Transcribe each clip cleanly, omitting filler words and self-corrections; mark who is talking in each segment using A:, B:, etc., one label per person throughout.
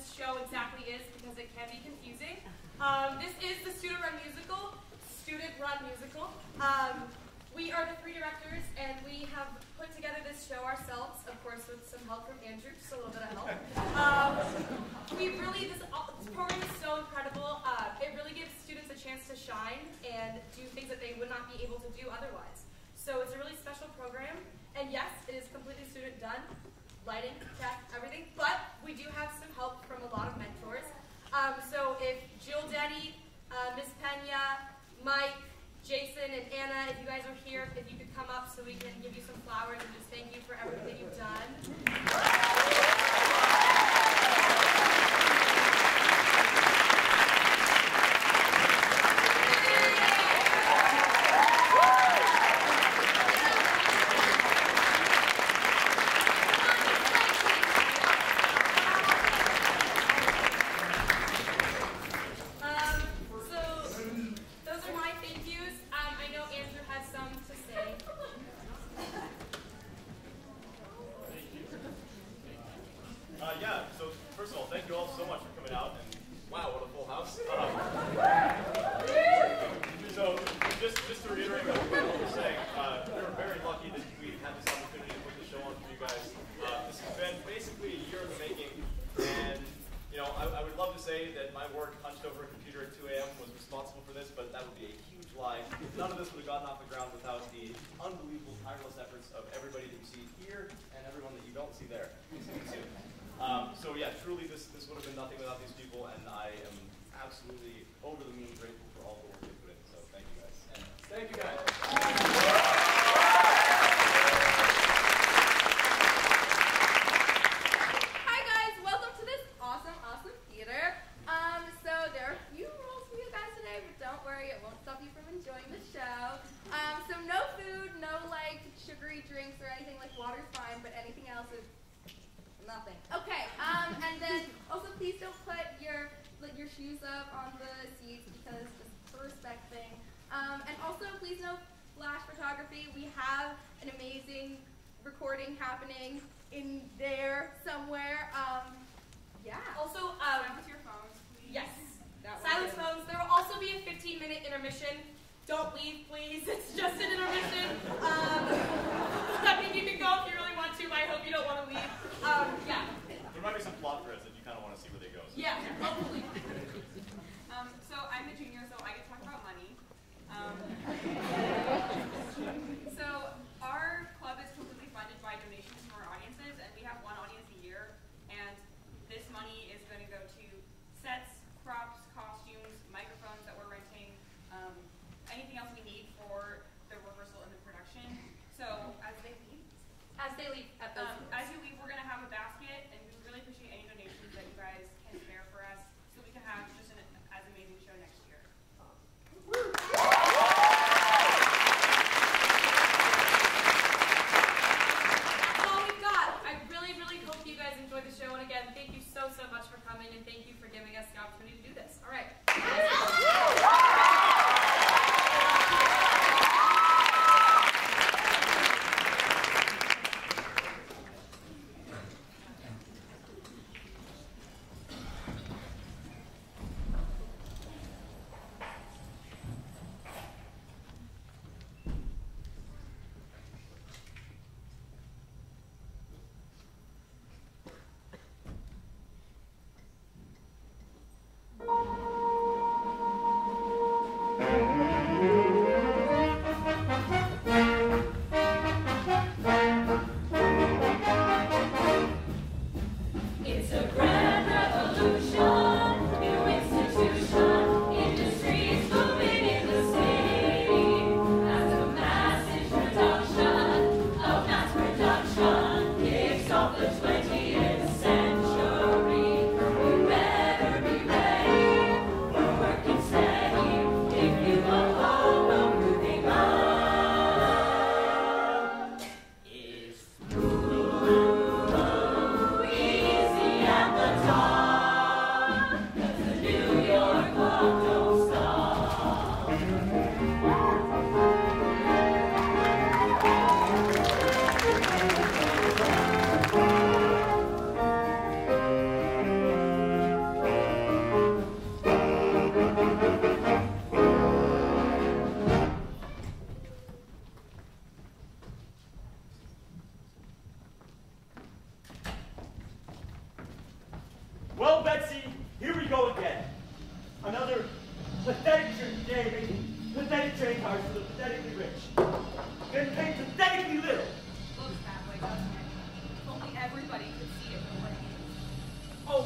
A: this show exactly is because it can be confusing. This is the student-run musical. We are the 3 directors, and we have put together this show ourselves, of course, with some help from Andrew, just a little bit of help. This program is so incredible. It really gives students a chance to shine and do things that they would not be able to do otherwise. So it's a really special program, and yes, it is completely student-done, lighting, tech, everything, but we do have some help from a lot of mentors. So if Jill Denny, Miss Pena, Mike, Jason, and Anna, if you guys are here, if you could come up so we can give you some flowers and just thank you for everything that you've done.
B: Yeah, so first of all, thank you all so much for coming out, and wow, what a full house. So just to reiterate what we were saying, we were very lucky that we had this opportunity to put the show on for you guys. This has been basically a year in the making, and you know, I would love to say that my work hunched over a computer at 2 a.m. was responsible for this, but that would be a huge lie. None of this would have gotten off the ground without the unbelievable, tireless efforts of everybody that you see here and everyone that you don't see there. So yeah, truly this would have been nothing without these people, and I am absolutely over the moon grateful for all the work they put in. So thank you guys. And thank you guys.
C: Hi guys, welcome to this awesome theater. So there are a few rules for you guys today, but don't worry, it won't stop you from enjoying the show. So no food, no like sugary drinks or anything, like water's fine, but anything else is nothing. Okay, and then also please don't put your shoes up on the seats because just for respect thing. And also please no flash photography. We have an amazing recording happening in there somewhere. Yeah.
A: Also,
C: silence your phones, please.
A: Yes. Silence phones. There will also be a 15-minute intermission. Don't leave, please. It's just an intermission. I mean, you can go if you really want to, but I hope you don't want to leave. Yeah.
B: There might be some plot threads that you kind of want to see where they go. So.
A: Yeah, hopefully.
D: So I'm a junior, so I get to talk about money. So our club is completely funded by donations from our audiences, and we have one audience a year, and this money is going to go to sets, props, costumes, microphones that we're renting, anything else we need for the rehearsal and the production. So as they leave at those as you leave, we're going to have a basket, and we really appreciate any donations that you guys can spare for us, so we can have just an as amazing show next year.
A: That's all we've got. I really hope you guys enjoyed the show, and again, thank you so much for coming, and thank you for giving us the opportunity to do this. All right.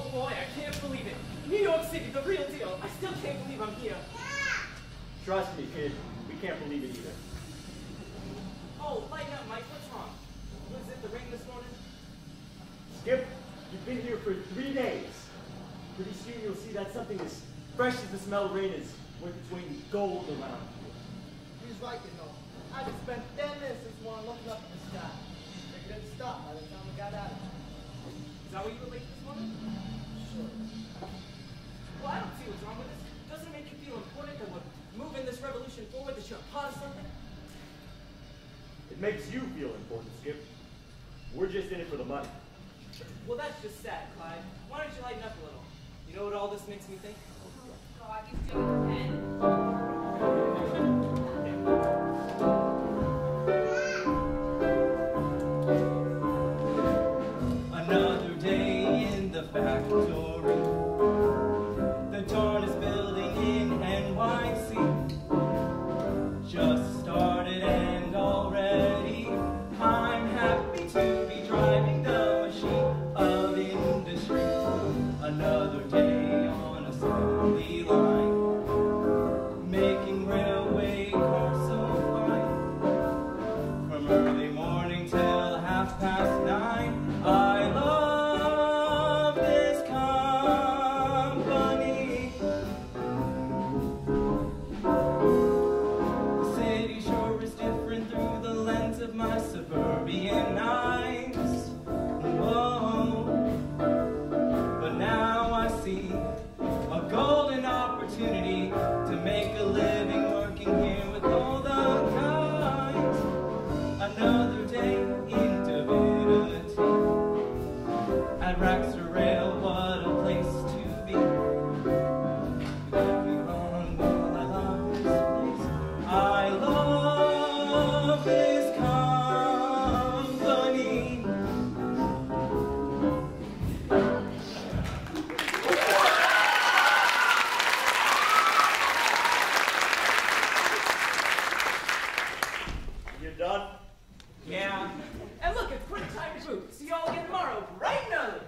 E: Oh boy, I can't believe it. New York City, the real deal. I still can't believe I'm here.
F: Trust me, kid. We can't believe it either.
E: Oh, lighten up, Mike. What's wrong? Was it the rain this morning?
F: Skip, you've been here for 3 days. Pretty soon you'll see that something as fresh as the smell of rain is worth its weight in gold around here.
G: He's right, you know. I just spent 10 minutes this morning looking up at the sky. Figured it'd stop by the time we got out of here.
E: Is that why you were late this morning?
G: Sure.
E: Well, I don't see what's wrong with this. Doesn't it make you feel important that we're moving this revolution forward, that you're a part of something?
F: It makes you feel important, Skip. We're just in it for the money.
E: Well, that's just sad, Clyde. Why don't you lighten up a little? You know what all this makes me think?
D: God, you do it again.
H: Another day in the factory. The tallest building in NYC. Just started and already I'm happy to be driving the machine of industry. Another day on assembly line, making railway cars so fine. From early morning till 9:30. I love this company. The city sure is different through the lens of my suburban eyes. Whoa. But now I see a golden opportunity to make a living working here with all the guys. Another day in divinity. At Raxter Rail, what a place to be. Let me run while I love this place. I love this company.
F: You done?
E: Yeah. And look, it's quick time to boot. See y'all again tomorrow, bright and early.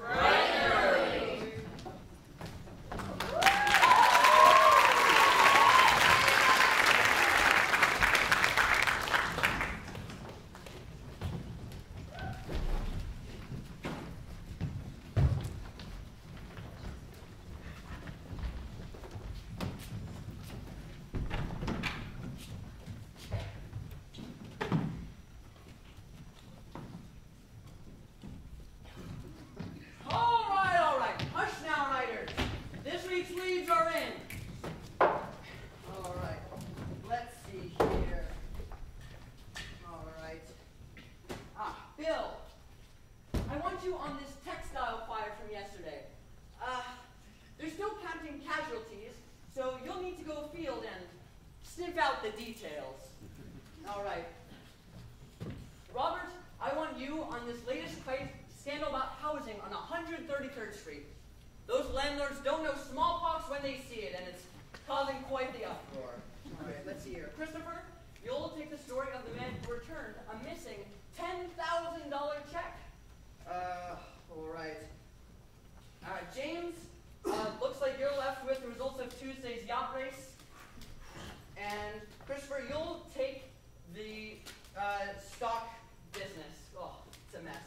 E: All right. Hush now, writers. This week's leads are in.
G: All right. Let's see here. All right.
I: Bill, I want you on this textile fire from yesterday. They're still counting casualties, so you'll need to go afield and sniff out the details. All right. Robert, I want you on this latest scandal about housing on 133rd Street. Those landlords don't know smallpox when they see it, and it's causing quite the uproar.
G: All right, let's see here.
I: Christopher, you'll take the story of the man who returned a missing $10,000 check.
G: All right.
I: James, looks like you're left with the results of Tuesday's yacht race. And Christopher, you'll take the stock business. Oh, it's a mess.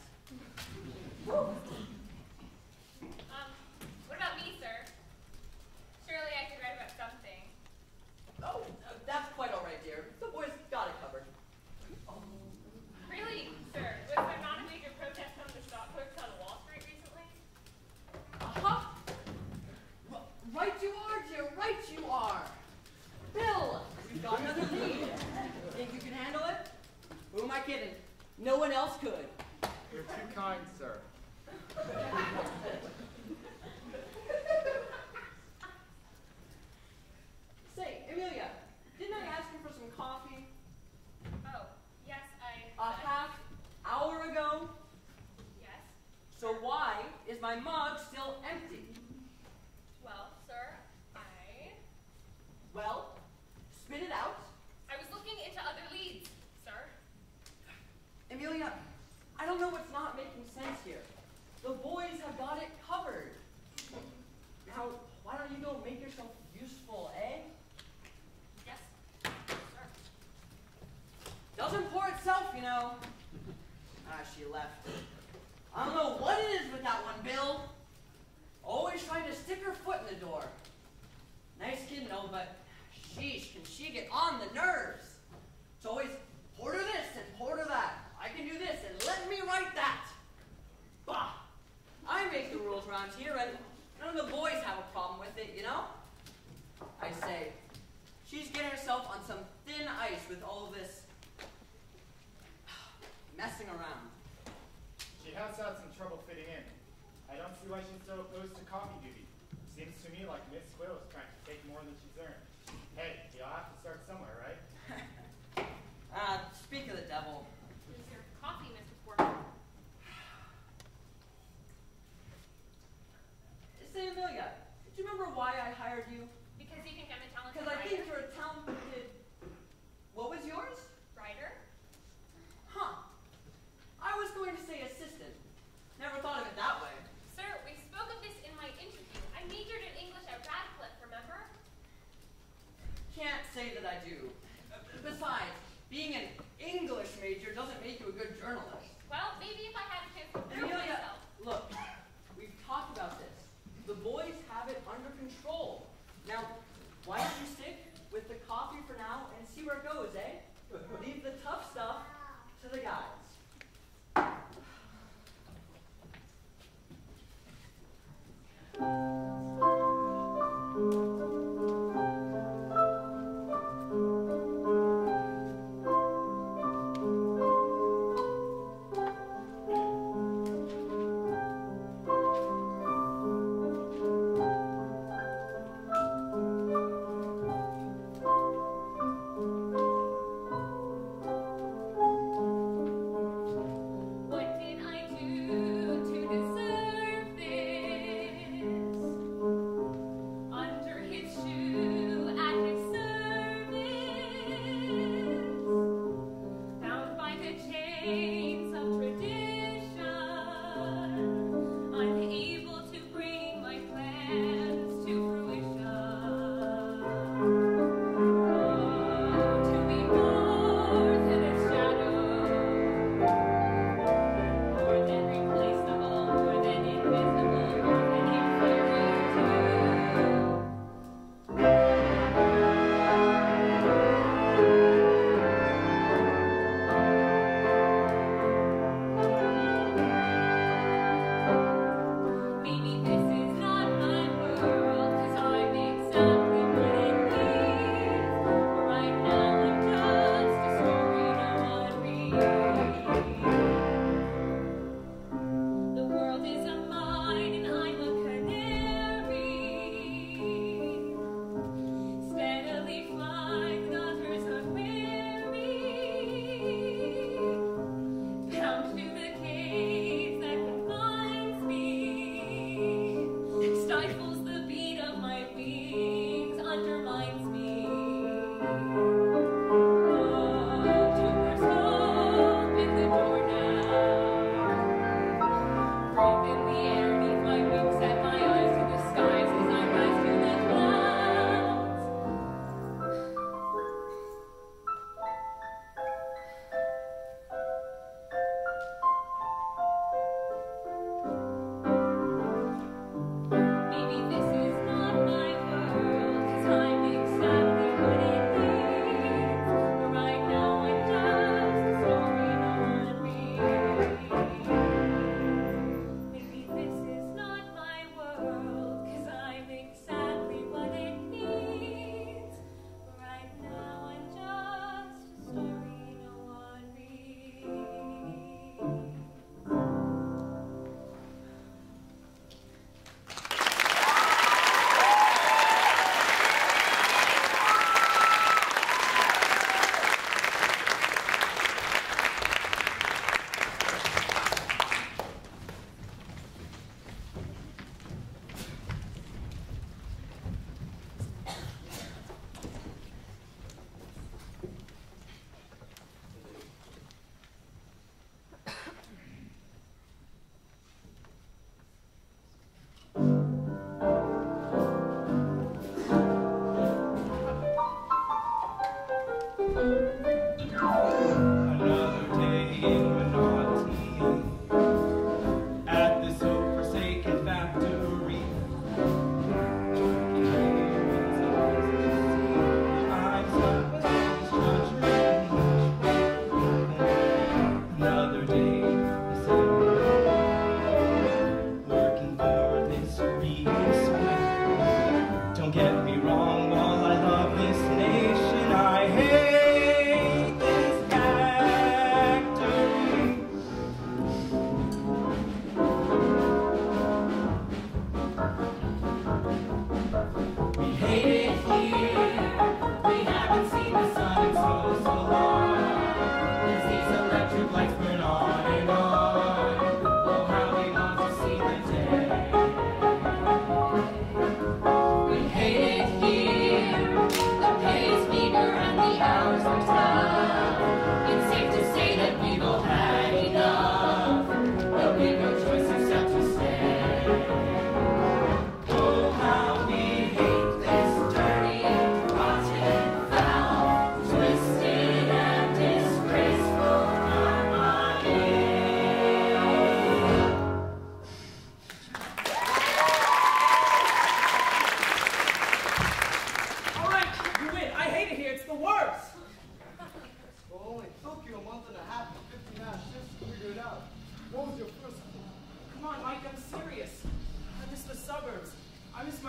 C: What about me, sir? Surely I could write about something.
I: Oh, that's quite all right, dear. The boys got it covered.
C: Really, sir? Was there not a major protest from the stock clerks on Wall Street recently?
I: Uh-huh. Right you are, dear. Right you are. Bill, you've got another lead. Think you can handle it? Who am I kidding? No one else could.
J: You're too kind, sir.
I: Say, Amelia, didn't I ask you for some coffee
C: Oh, yes,
I: a half hour ago?
C: Yes.
I: So why is my mug still empty?
C: Well, sir,
I: Well, spit it out.
C: I was looking into other leads, sir.
I: Amelia, on the nerves. It's always porter this and porter that. I can do this and let me write that. Bah! I make the rules around here and none of the boys have a problem with it, you know? I say, she's getting herself on some thin ice with all of this messing around.
J: She has had some trouble fitting in. I don't see why she's so opposed to coffee duty. Seems to me like Miss Quill is trying to take more than she's earned. Hey, you'll have to start somewhere, right?
I: Speak of the devil.
A: Here's your coffee, Mr. Porter.
I: Say, Amelia, do you remember why I hired you?
A: Because you think I'm a talented
I: Because I
A: writer.
I: think you're a talented... What was yours?
A: Writer?
I: Huh. I was going to say assistant. Never thought of it that way.
A: Sir, we spoke of this in my interview. I majored in English at Radcliffe, remember?
I: Can't say that I do. Besides, being an English major doesn't make you a good journalist.
A: Well, maybe if I had a chance to prove
I: Amelia,
A: myself.
I: look, we've talked about this. The boys have it under control. Now, why don't you stick with the coffee for now and see where it goes, eh? Leave the tough stuff to the guys.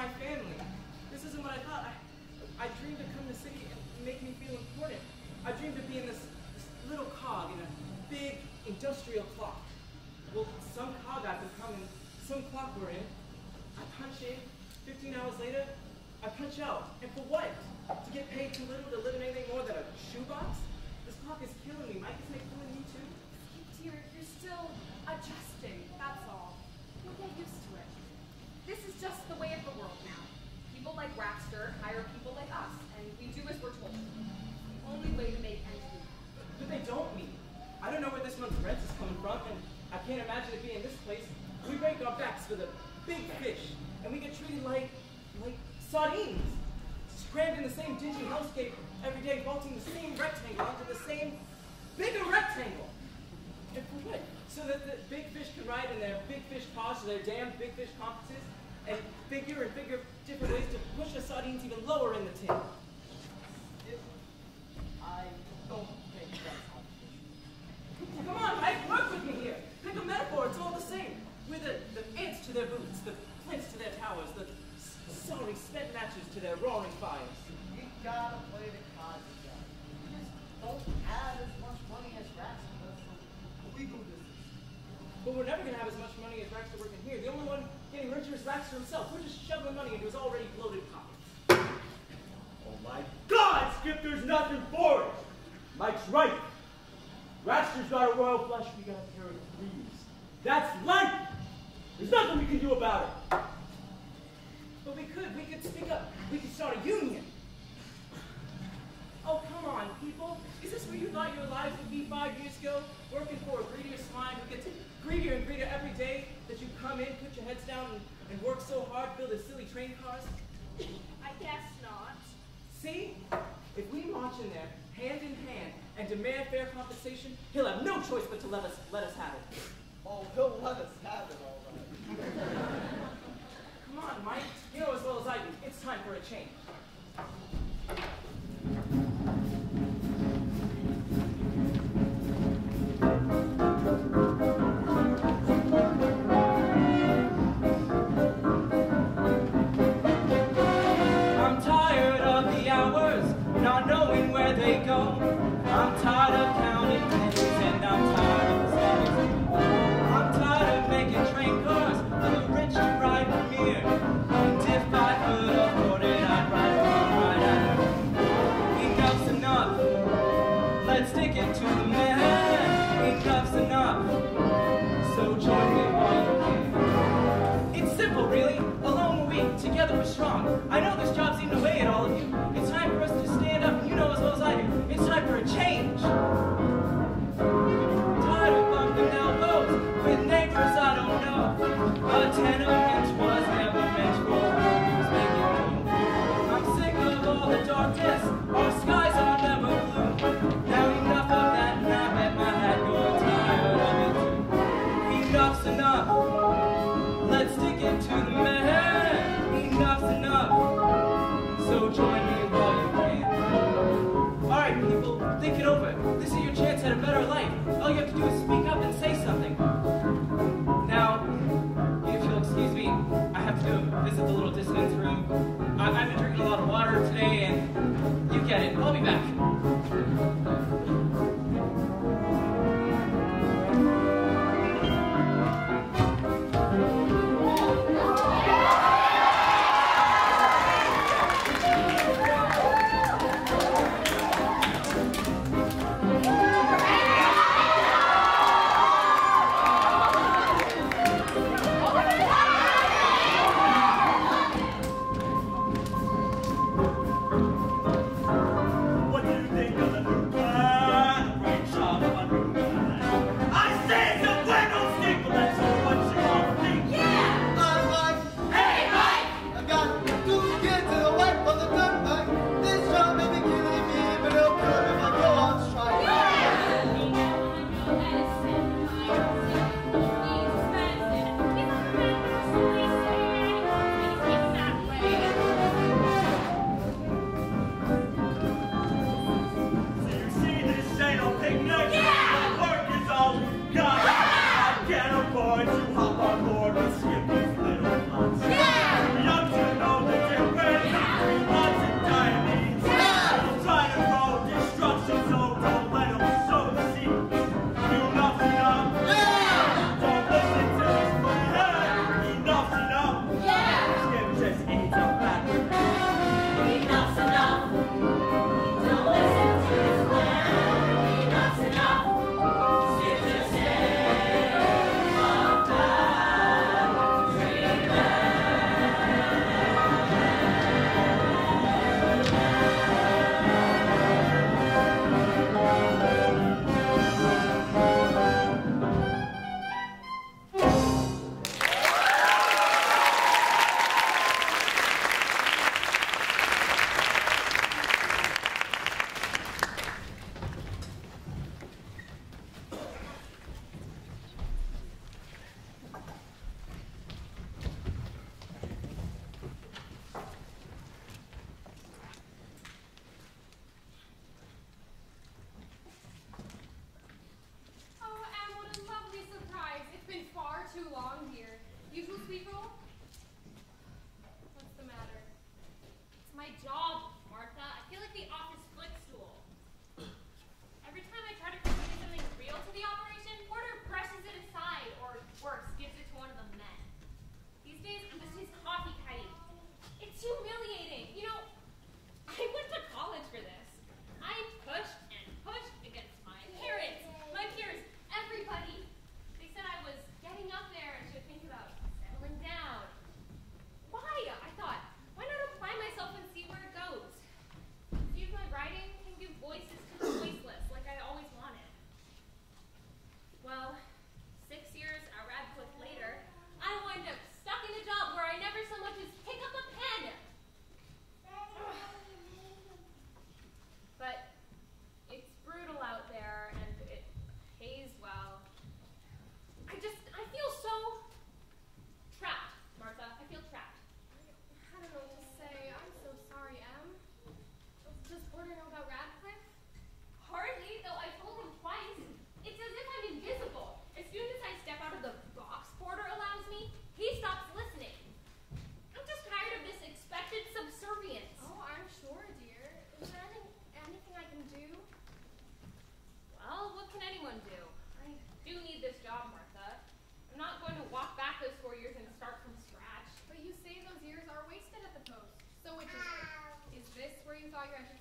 H: my family. This isn't what I thought. I dreamed to come to the city and make me feel important. I dreamed of being this little cog in a big industrial clock. Well, some cog I've become and some clock we're in. I punch in, 15 hours later, I punch out. And for what? To get paid too little to live in anything more than a shoebox? This clock is killing me. Mike, isn't it killing you too?
A: Dear, you're still adjusting, that's all. You'll get used to it. This is just the way of the world now. People like Waxter hire people like us, and we do as we're told. The only way to make ends meet.
H: But they don't meet. I don't know where this month's rent is coming from, and I can't imagine it being this place. We break our backs for the big fish, and we get treated like sardines. Crammed in the same dingy hellscape every day, vaulting the same rectangle onto the same bigger rectangle. And for what? So that the big fish can ride in their big fish cars to their damn big fish conferences and figure different ways to push the sardines even lower in the tin.
G: I don't think that's how it is.
H: Come on, Mike, work with me here. Pick a metaphor, it's all the same. We're the ants to their boots, the flints to their towers, the sorry spent matches to their roaring fires.
G: You gotta play the cards together. You just don't have as much money as Raxter does for legal business.
H: But we're never gonna have as much money as Raxter working here. The only one getting richer is Raxter himself. We're just shoveling money into his already bloated pockets.
F: Oh my God, Skip, there's nothing for it. Mike's right. Raxter's got a royal flush, we got a pair of threes. That's life. There's nothing we can do about it.
H: But we could speak up. We could start a union. Oh, come on, people. Is this where you thought your lives would be 5 years ago? Working for a greedier swine who gets greedier and greedier every day that you come in, put your heads down, and work so hard, build his silly train cars?
A: I guess not.
H: See? If we march in there, hand in hand, and demand fair compensation, he'll have no choice but to let us have it.
G: Oh, he'll let us have it, all right.
H: Come on, Mike. You know as well as I do, it's time for a change. I'm tired of the hours, not knowing where they go. I'm tired of counting pennies, and I'm tired of the standings. I'm tired of making train cars for the rich to ride with me. And if I could afford it, I'd ride at it. Enough's enough. Let's stick it to the man. Enough's enough. So join me while you can. It's simple, really. Alone we're weak, together we're strong. I know this job's eating away at all of you. It's time for us to stand up, and you know as well as I do. It's time for a change. Tired of bumping elbows with neighbors I don't know. A tenement was never meant for who's making room. I'm sick of all the darkness. Our skies are never blue. Now enough of that, and I bet my hat you're tired of it too. Enough's enough. Let's stick it to the man. Enough's enough. So join me while you can. Alright, people, think it over. This is your chance at a better life. All you have to do is speak up and say something. Now, if you'll excuse me, I have to go visit the little dissonance room. I've been drinking a lot of water today, and you get it. I'll be back.
F: What do you think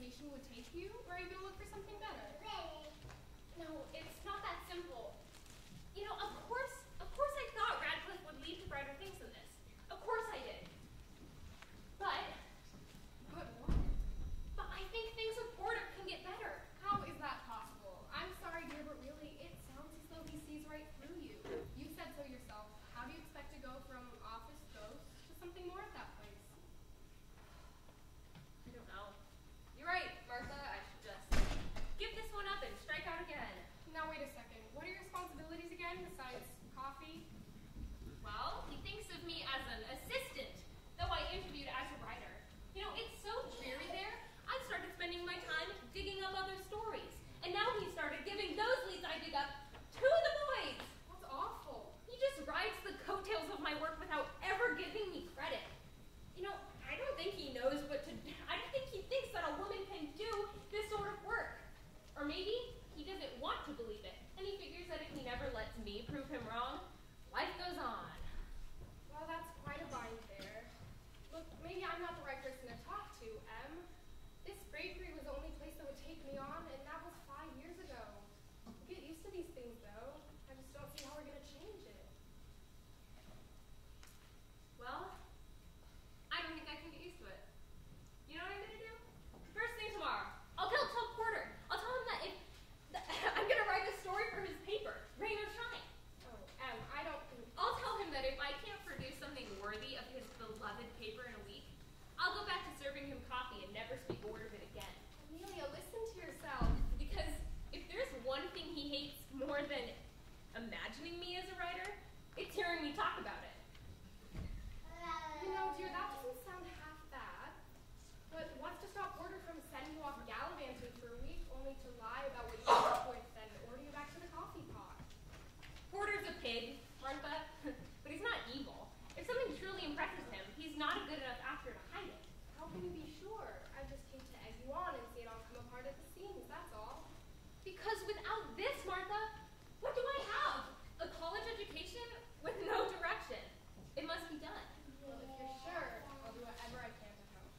K: education would take you, or are you going to look for something better?
L: No, it's not that simple. You know, of course I thought Radcliffe would lead to brighter things than this. Of course I did. But
K: what?
L: But I think things with Porter can get better.
K: How is that possible? I'm sorry, dear, but really, it sounds as though he sees right through you. You said so yourself. How do you expect to go from office ghost to something more at that place?
L: I don't know. You're right, Martha. I should just give this one up and strike out again.
K: Now, wait a second. What are your responsibilities again, besides coffee?
L: Well, he thinks of me as an assistant, though I interviewed as a writer. You know, it's so dreary there, I've started spending my time digging up other stories. And now he started giving those leads I dig up to the boys.
K: That's awful.
L: He just rides the coattails of my work without ever giving me credit. You know, I don't think he knows what to do. I don't think he thinks that a woman can do this sort of work. Or maybe he doesn't want to believe it, and he figures that if he never lets me prove him wrong, life goes on.
K: Well, that's quite a bind there. Look, maybe I'm not the right person to talk to, Em. This bakery was the only place that would take me on, and that was 5 years ago. We'll get used to these things, though. I just don't see how we're going to change it.
L: Well, I don't think I can get used to it. You know what I'm going to do? First thing tomorrow, I'll tell Porter. I'll tell him that I'm going to write a story for his paper, Rain or Shine.
K: Oh, Em, I don't think...
L: I'll tell him that if I can't produce something worthy of his beloved paper in a week, I'll go back to serving him coffee and never speak a word of it again.
K: Amelia, listen to yourself.
L: Because if there's one thing he hates more than imagining me as a writer, it's hearing me talk about it.
K: You know, dear, that doesn't sound half bad. But what's to stop Porter from sending you off gallivanting for a week, only to lie about what you work with and order you back to the coffee pot?
L: Porter's a pig, Martha, but he's not evil. If something truly impresses him, he's not a good enough actor to hide it.
K: How can you be sure? I just hate to egg you on and see it all come apart at the seams, that's all.
L: Because without this, Martha, what do I have? A college education with no direction. It must be done.
K: Well, if you're sure, I'll do whatever I can to help.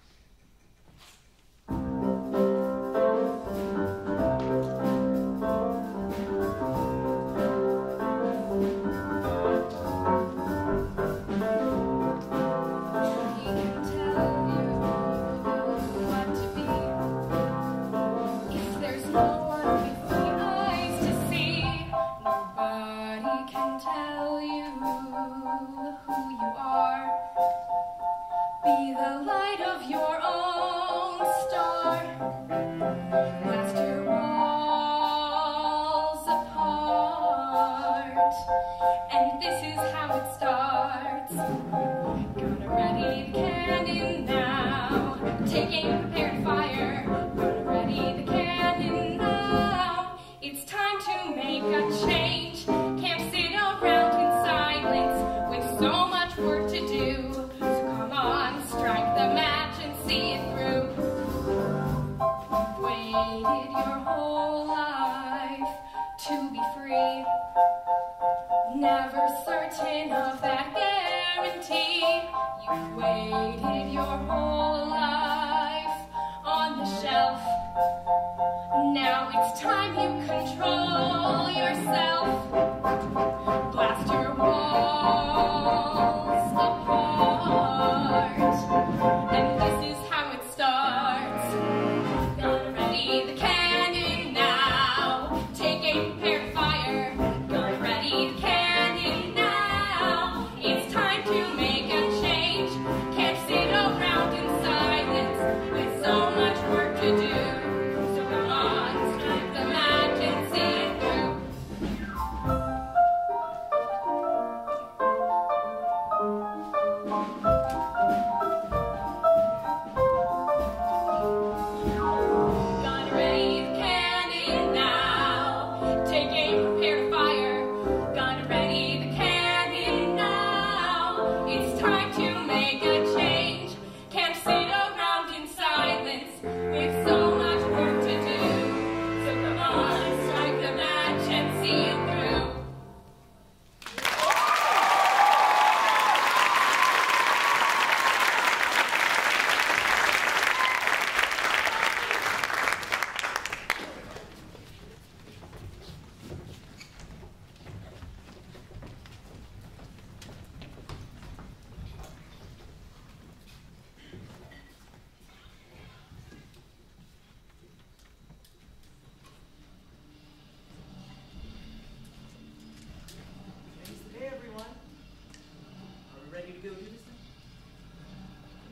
M: He can tell you what to be. If there's no one with the eyes to see, nobody can tell you who you are. Be the light of your own star. Blast your walls apart. And this is how it starts. Gonna ready the cannon now. Taking prepared fire. Gonna ready the cannon now. It's time to make a change. Can't sit around in silence with so much work to do. So come on, strike the match and see it through. You've waited your whole life to be free. Never certain of that guarantee. You've waited your whole life on the shelf. Now it's time you control yourself. Blast your walls apart. And this is how it starts. Gonna ready the cannon now. Take a prepared fire. Gonna ready the cannon now. It's time to make a change. Can't sit around in silence with so much work to do. So come on, strike the match and see it through.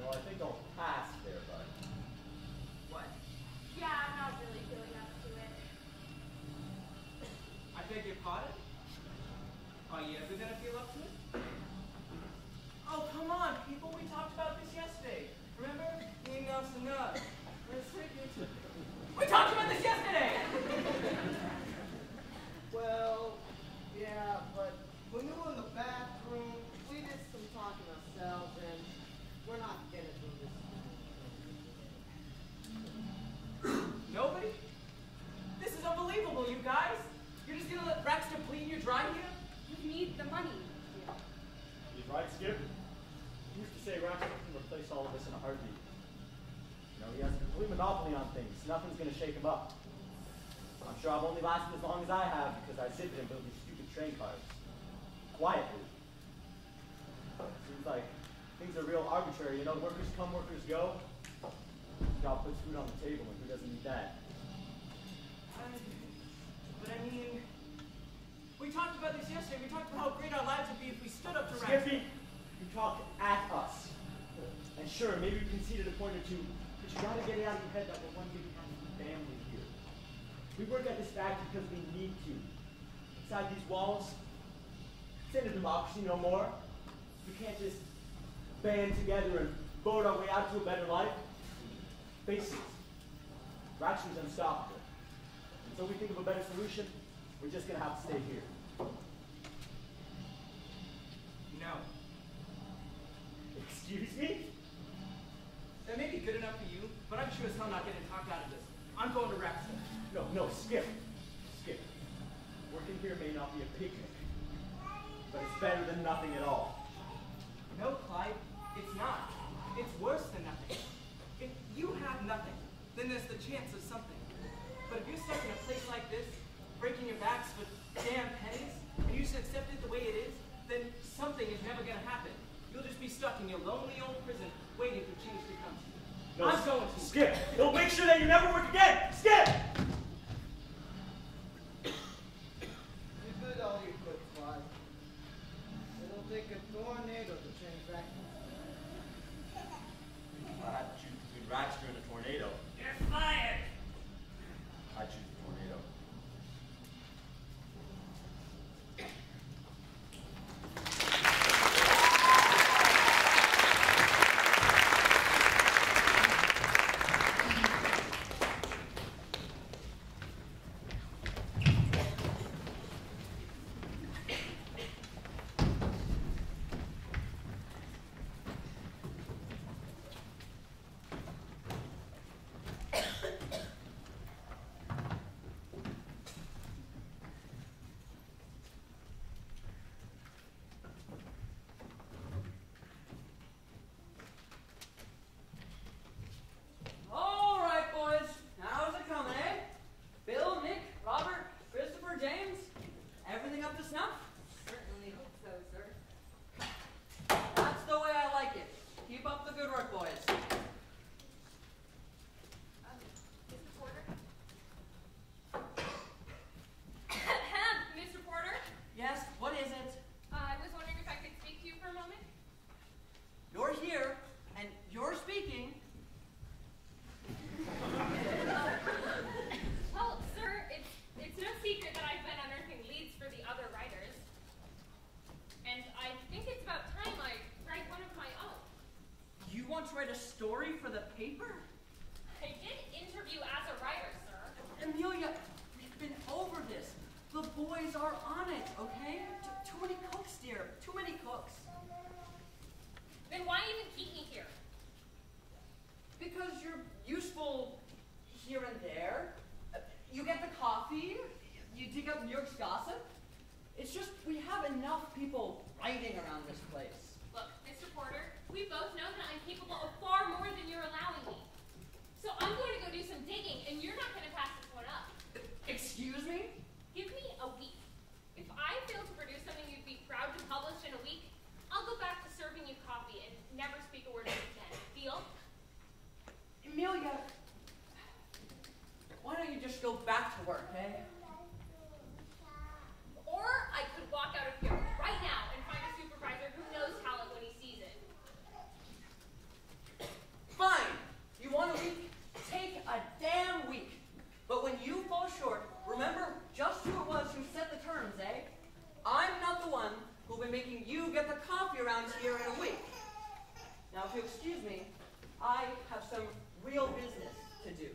F: Well, I think I'll pass there, bud.
I: What?
K: Yeah, I'm not really feeling up to it.
H: I beg your pardon? Are you ever gonna feel up to it? Oh, come on, people. We talked about this yesterday. Remember? Me and Nelson Nutt. We talked about this yesterday!
G: Well, yeah, but when we were in the bathroom, we did some talking ourselves, and we're not gonna do this.
H: Nobody? This is unbelievable, you guys. You're just gonna let Raxter bleed you dry here?
L: We need the money.
F: He's right, Skip. He used to say Raxter can replace all of this in a heartbeat. You know, he has a complete monopoly on things. Nothing's gonna shake him up. I'm sure I've only lasted as long as I have because I sit there and build these stupid train cars. Quietly. Seems like things are real arbitrary. You know, workers come, workers go. God puts food on the table, and who doesn't need that?
H: But I mean, we talked about this yesterday. We talked about how great our lives would be if we stood up to Raxter.
F: Skippy, you talked at us. And sure, maybe we conceded a point or two, but you gotta get it out of your head that we're one big happy family here. We work at this factory because we need to. Inside these walls, it's in a democracy no more. We can't just band together and vote our way out to a better life. Face it, Raxter's unstoppable. Until we think of a better solution, we're just gonna have to stay here.
H: No.
F: Excuse me?
H: That may be good enough for you, but I'm sure as hell not getting talked out of this. I'm going to Raxter.
F: No, Skip. Skip. Working here may not be a picnic, but it's better than nothing at all.
H: No, Clyde, it's not. It's worse than nothing. If you have nothing, then there's the chance of something. But if you're stuck in a place like this, breaking your backs with damn pennies, and you just accept it the way it is, then something is never gonna happen. You'll just be stuck in your lonely old prison, waiting for change to come to you.
F: No,
H: I'm going to.
F: Skip. It'll make sure that you never work again. Skip!
G: You did all you could, Clyde. It'll take a tornado to change that.
F: I had to choose between Raxter and a tornado.
H: You're fired!
F: I choose the tornado.
I: All right, boys. How's it coming, eh? Bill, Nick, Robert, Christopher, James? Everything up to snuff? Certainly hope so, sir. That's the way I like it. Keep up the good work, boys.
L: Mr. Porter? Mr. Porter?
I: Yes, what is it?
L: I was wondering if I could speak to you for a moment.
I: You're here, and you're speaking.
L: Well, sir, it's no secret that I've been unearthing leads for the other writers. And I think it's about time I write one of my own.
I: You want to write a story for the paper?
L: I did interview as a writer, sir.
I: Amelia, we've been over this. The boys are on it, okay? Too many cooks, dear. Too many cooks.
L: Then why even keep me here?
I: Because you're useful here and there. You get the coffee. You dig up New York's gossip. It's just we have enough people writing around this place.
L: Look, Mr. Porter, we both know that I'm capable of far more than you're allowing me. So I'm going to go do some digging, and you're not going to pass this one up.
I: Excuse me?
L: Give me a week. If I fail to produce something you'd be proud to publish in a week, I'll go back to serving you coffee and never speak a word of it again. Deal?
I: Amelia, why don't you just go back to work, eh?
L: Or I could walk out of here right now and find a supervisor who knows talent when he sees it.
I: excuse me, I have some real business to do.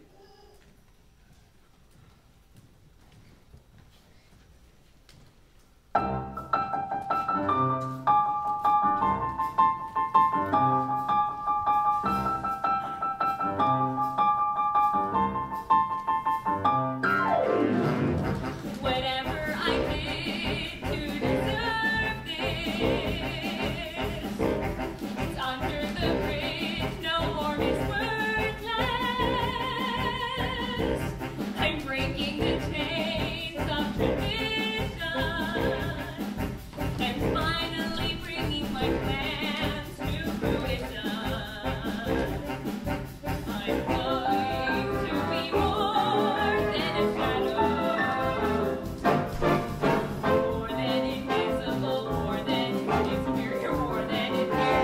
M: Whatever I did to deserve this, it's under the bridge, no more is worthless. I'm breaking the chains of tradition, and finally bringing my plans to fruition. I'm going to be more than a shadow. More than invisible, more than inferior, more than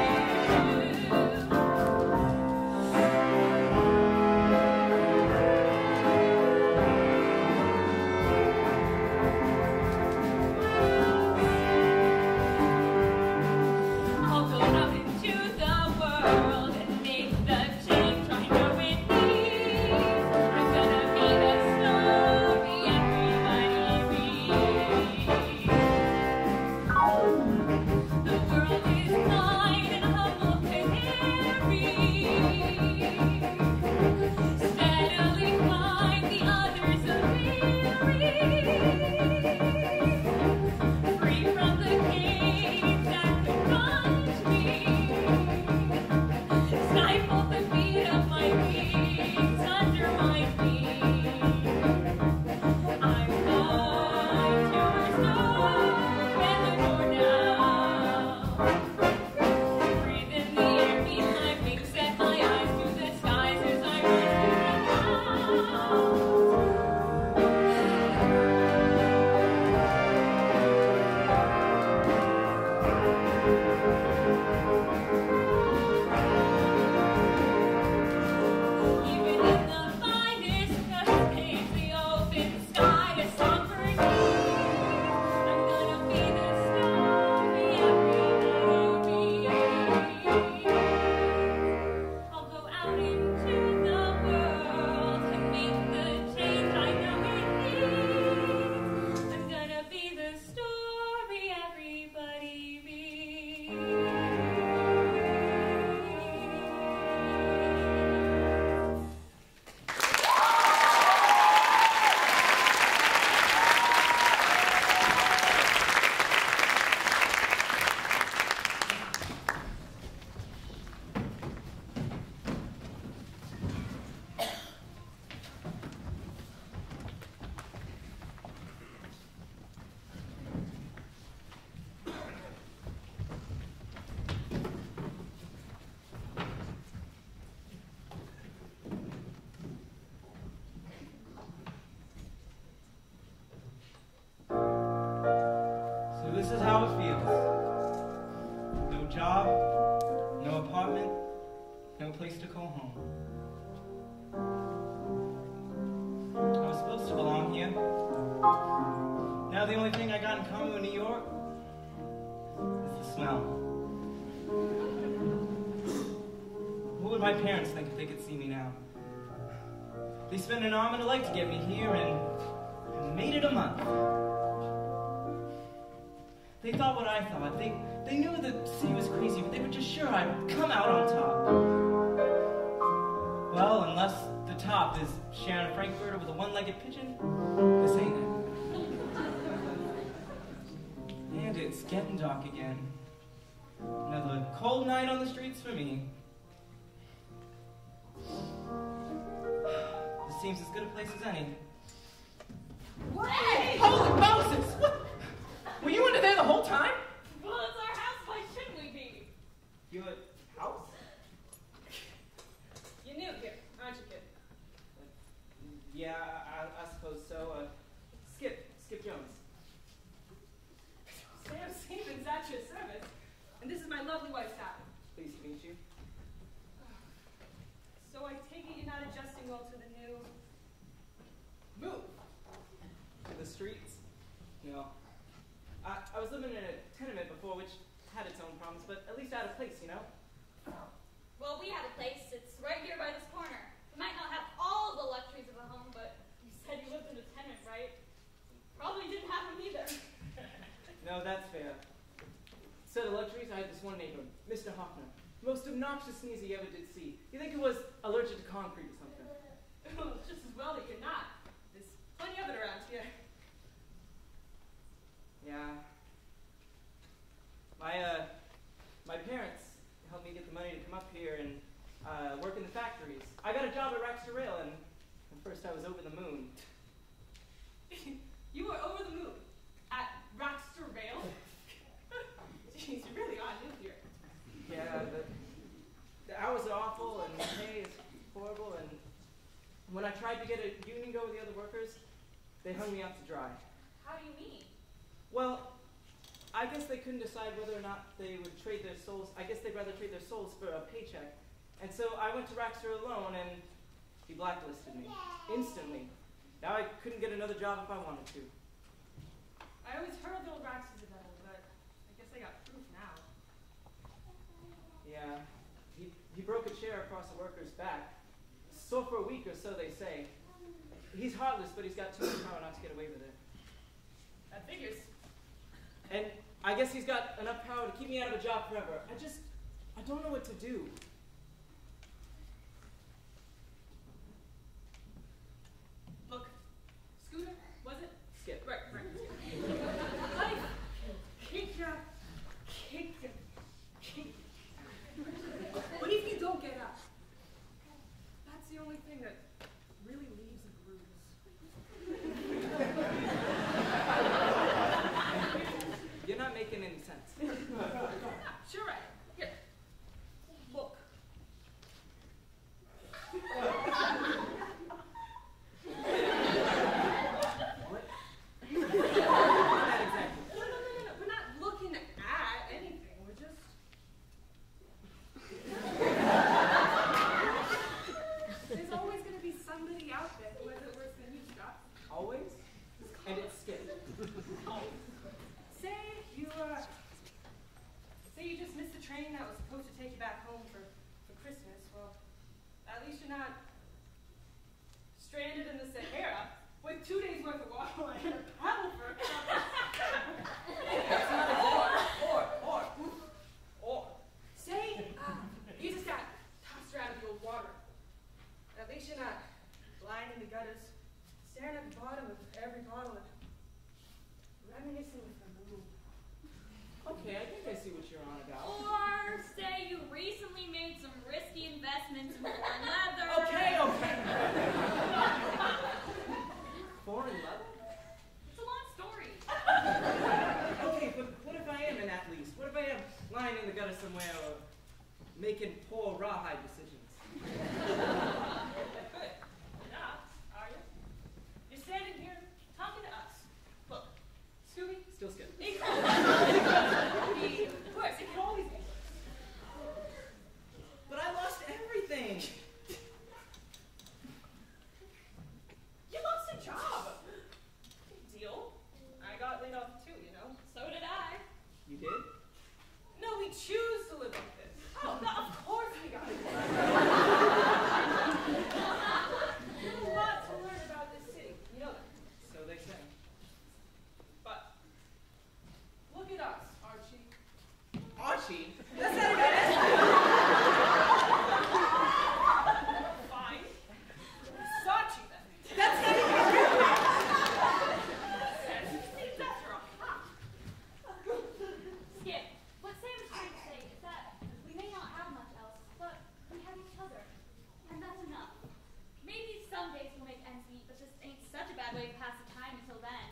M: I'll go out into the world and make the change I know it needs. I'm gonna be the story everybody reads. The world is mine and humble canary. Steadily climb, the others are weary. Free from the cage that confines me. Stifle the beat of my wings under my feet. I'm going to restore Eleanor now. Breathe in the air behind me, set my eyes to the skies as I rise to the clouds. Even in the finest cascades, the open sky, a songbird needs. I'm gonna be the story everybody reads. I'll go out into the world and make the change I know it needs. I'm gonna be the story everybody reads.
H: So this is how it feels. No job, no apartment, no place to call home. I was supposed to belong here. Now the only thing I got in common with New York is the smell. What would my parents think if they could see me now? They spent an arm and a leg to get me here and made it a month. They thought what I thought. They knew the city was crazy, but they were just sure I'd come out on top. Well, unless the top is Sharon Frankfurter with a one-legged pigeon, this ain't it. And it's getting dark again. Another cold night on the streets for me. This seems as good a place as any.
L: Hey!
H: Holy Moses! What? Were you under there the whole time?
L: Well, it's our house. Why shouldn't we be?
H: Your house?
L: You're new here, aren't you, kid?
H: Yeah, I suppose so. Skip Jones.
L: Sam Stevens at your service. And this is my lovely wife, Sally.
H: Pleased to meet you.
L: So I take it you're not adjusting well to the new
H: Move. To the streets? No. I was living in a tenement before, which had its own problems, but at least I had a place, you know?
L: Well, we
H: noxious sneeze he ever did see. You think it was allergic to concrete or something?
A: Well, just as well that you're not. There's plenty of it around here.
H: Yeah. My parents helped me get the money to come up here and work in the factories. I got a job at Raxter Rail, and at first I was over the moon.
A: You were over the moon at Raxter Rail? Jeez, you really are new here.
H: Yeah, the hours are awful, and the pay is horrible, and when I tried to get a union go with the other workers, they hung me out to dry.
L: How do you mean?
H: Well, I guess they couldn't decide whether or not they would trade their souls. I guess they'd rather trade their souls for a paycheck. And so I went to Raxter alone, and he blacklisted me instantly. Now I couldn't get another job if I wanted to.
A: I always heard the old Raxter's a devil, but I guess I got proof now.
H: Yeah, he broke a chair across the worker's back. So for a week or so, they say. He's heartless, but he's got too much power not to get away with it.
A: That figures.
H: And I guess he's got enough power to keep me out of a job forever. I don't know what to do.
A: Look, Scooter, was it?
H: Skip.
A: Right. Life, kick ya. What if you don't get up? That's the only thing that really leaves a bruise.
H: You're not making any sense.
A: Sure, right. Here. Look.
H: What?
A: No. We're not looking at anything. We're just. There's always going to be somebody out there who has it worse than you, Scott.
H: Always? And it's Skip.
A: Say you just missed the train that was supposed to take you back home for Christmas. Well, at least you're not stranded in the Sahara with 2 days worth of water and a paddle for a cup.
H: That's not a or.
A: Say you just got tossed out of the old water. At least you're not lying in the gutters, staring at the bottom of every bottle and reminiscing with the moon.
H: Okay, I think I see what you're on about.
L: Or say you recently made some risky investments in foreign leather.
H: Okay. Foreign leather?
L: It's a long story.
H: Okay, but what if I am an athlete? What if I am lying in the gutter somewhere or making poor rawhide decisions?
A: Good. Not, are you? You're standing here talking to us. Look, Scooby.
H: Still Skip.
A: It could be worse. It could always be worse.
H: But I lost everything.
A: You lost a job. Big deal. I got laid off too, you know.
L: So did I.
H: You did?
A: No, we choose to live like this. Oh, no, of course we got it. There's a lot to learn about this city. You know that.
H: So they say.
A: But look at us, Archie.
H: Archie?
A: That's not even Fine. Saatchi then.
H: That's not even
A: Seems after all.
L: Skip, what Sam is trying to say is that we may not have much else, but we have each other. And that's enough. Maybe some days we'll make ends meet, but this ain't such a bad way to pass the time until then.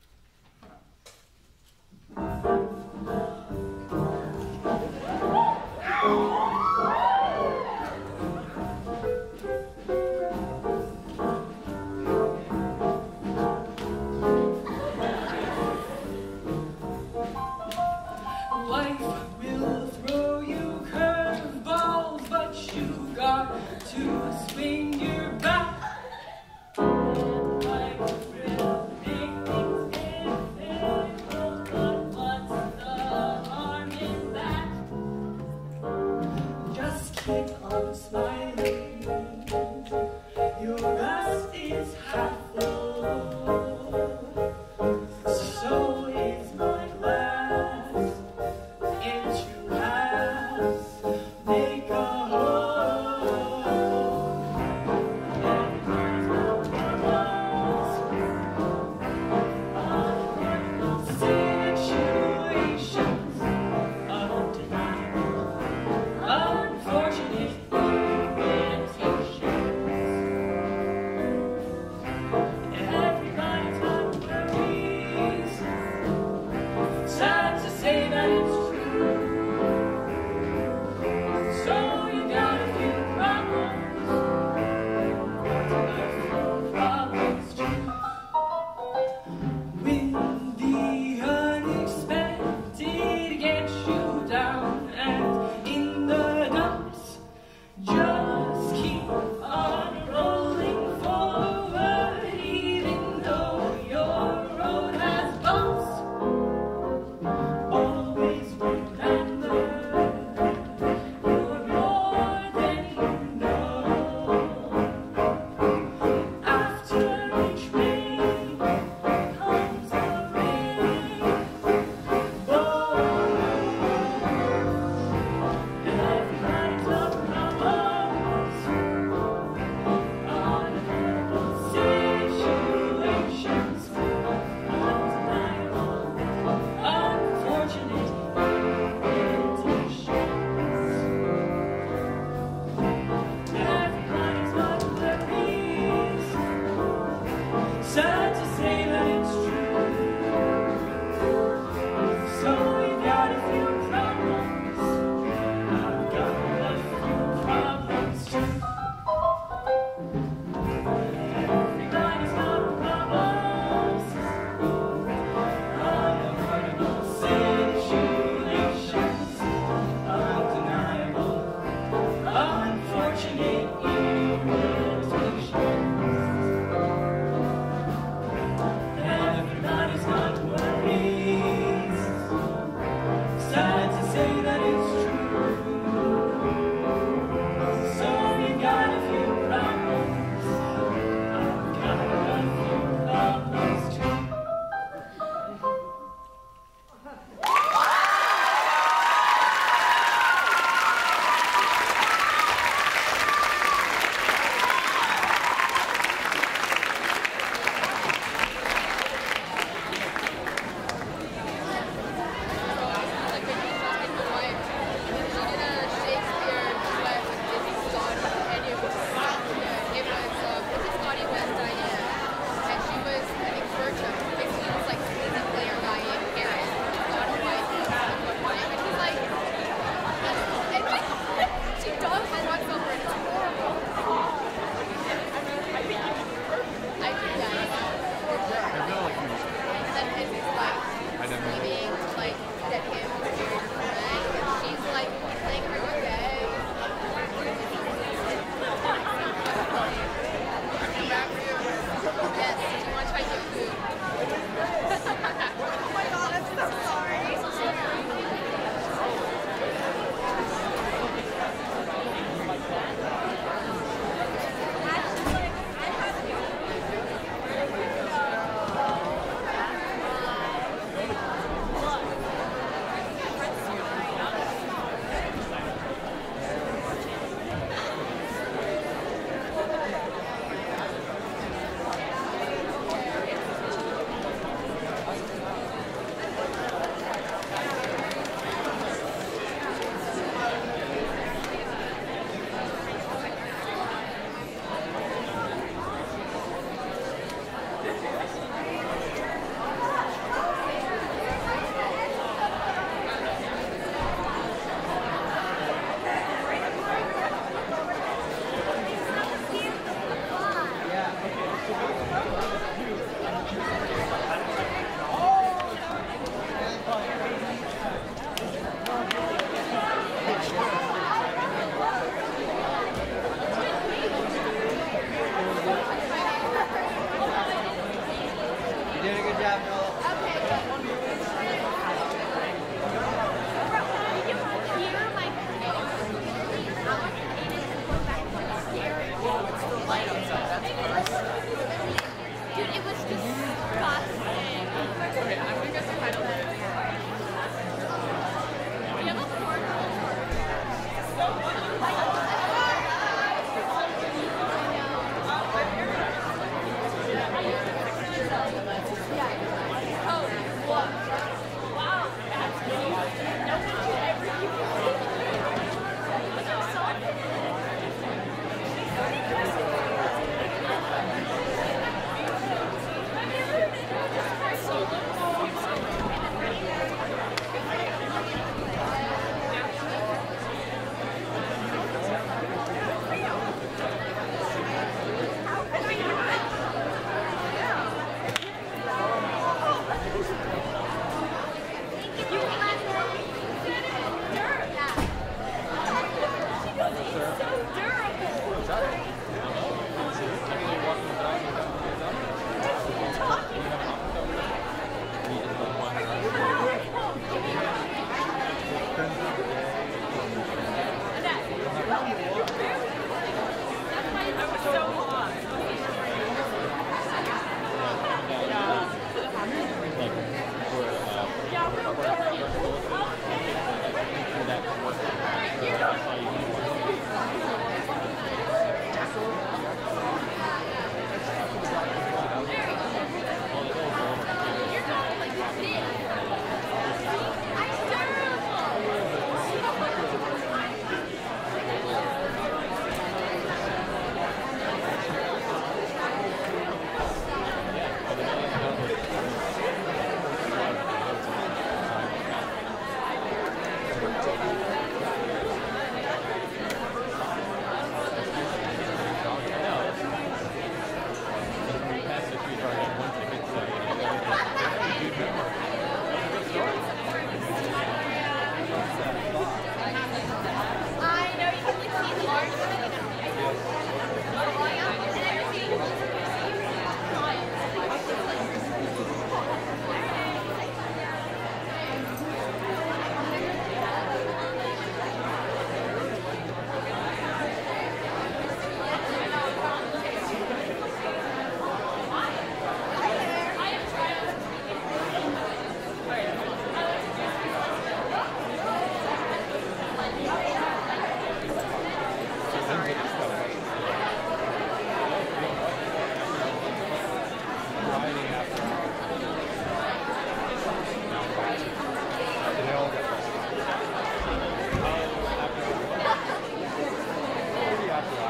H: Life will throw you curveballs, but you got to swing your bat. Life will make things difficult, but what's the harm in that? Just keep on smiling. Your glass is half full. So is my glass. Into halves, make a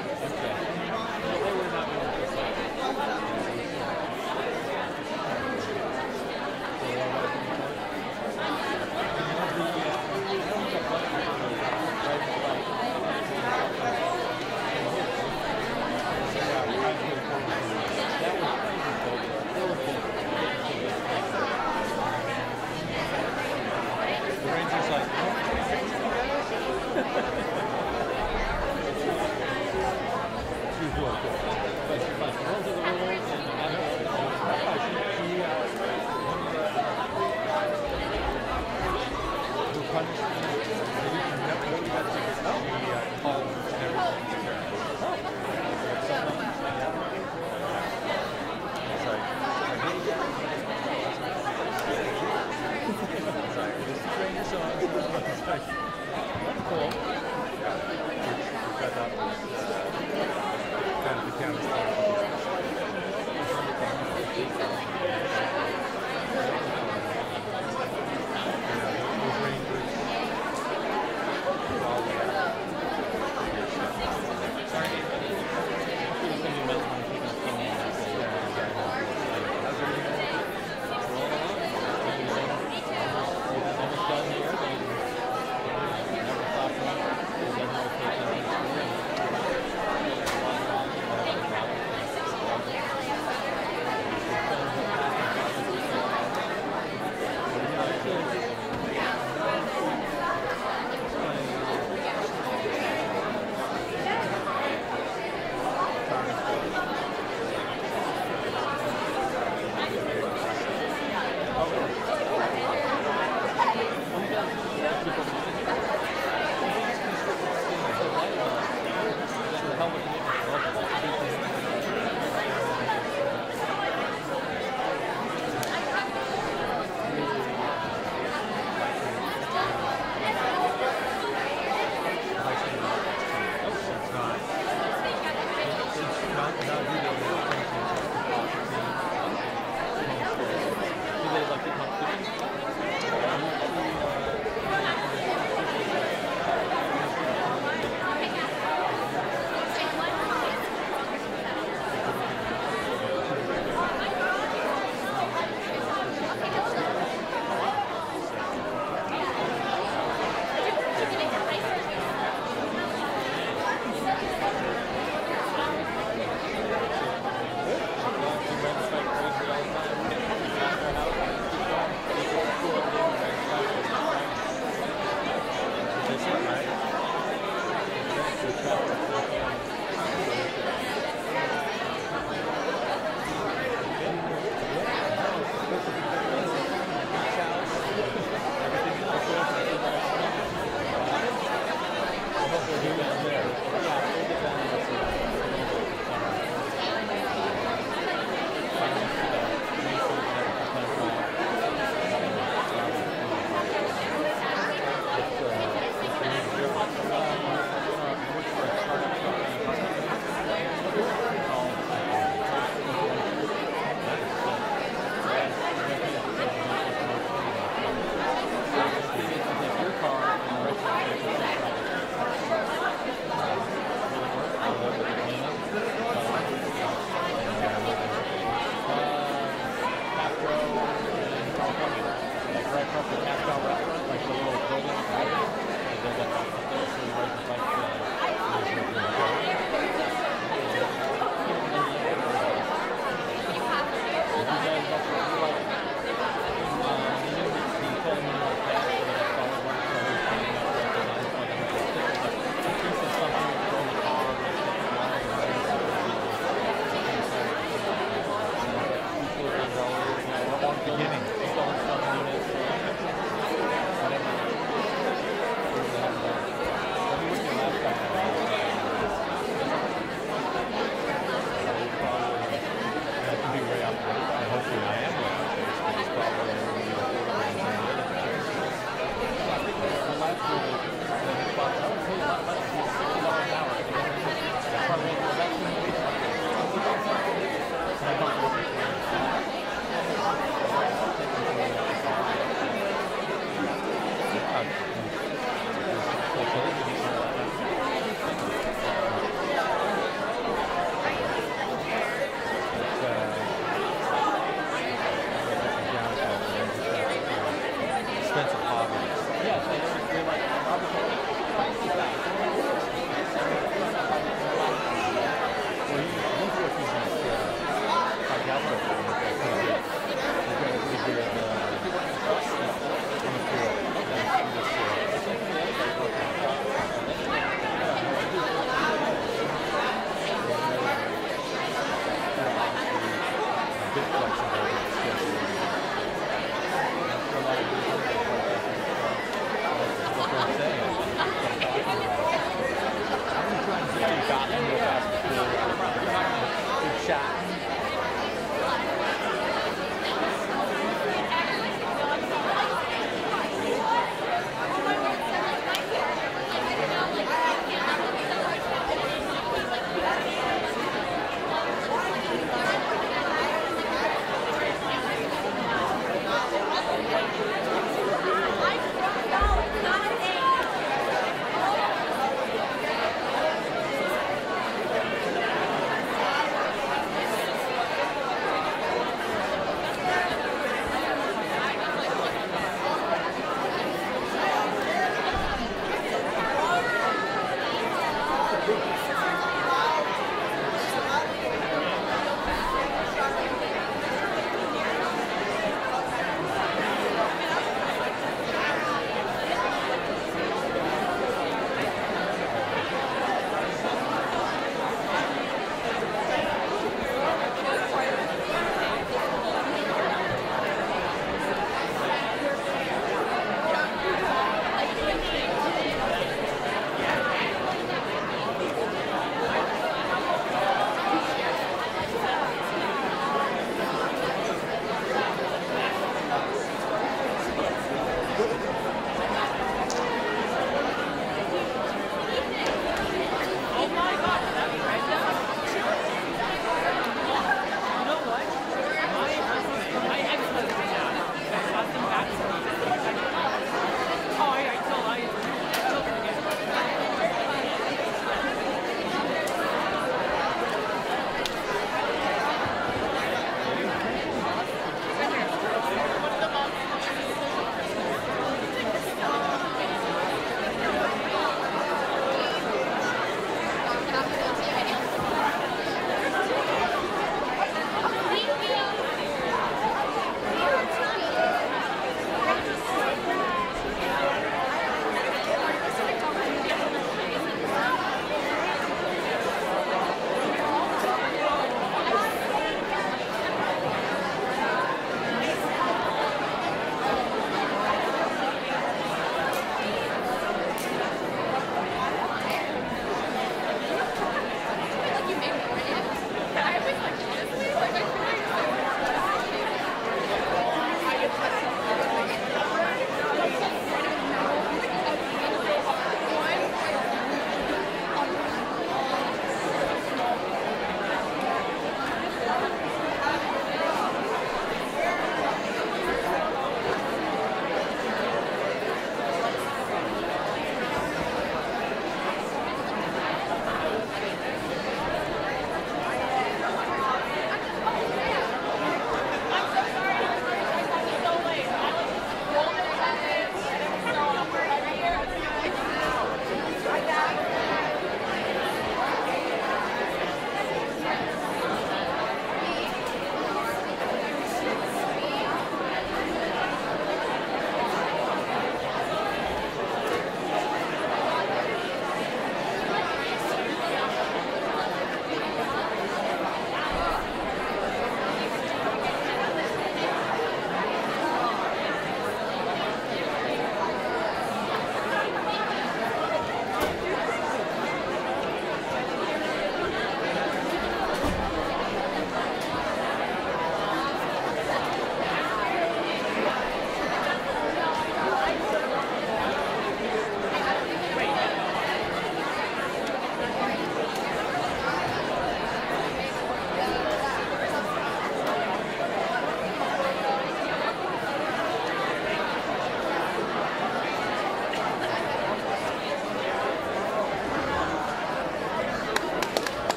N: She's doing good. But she runs to the room.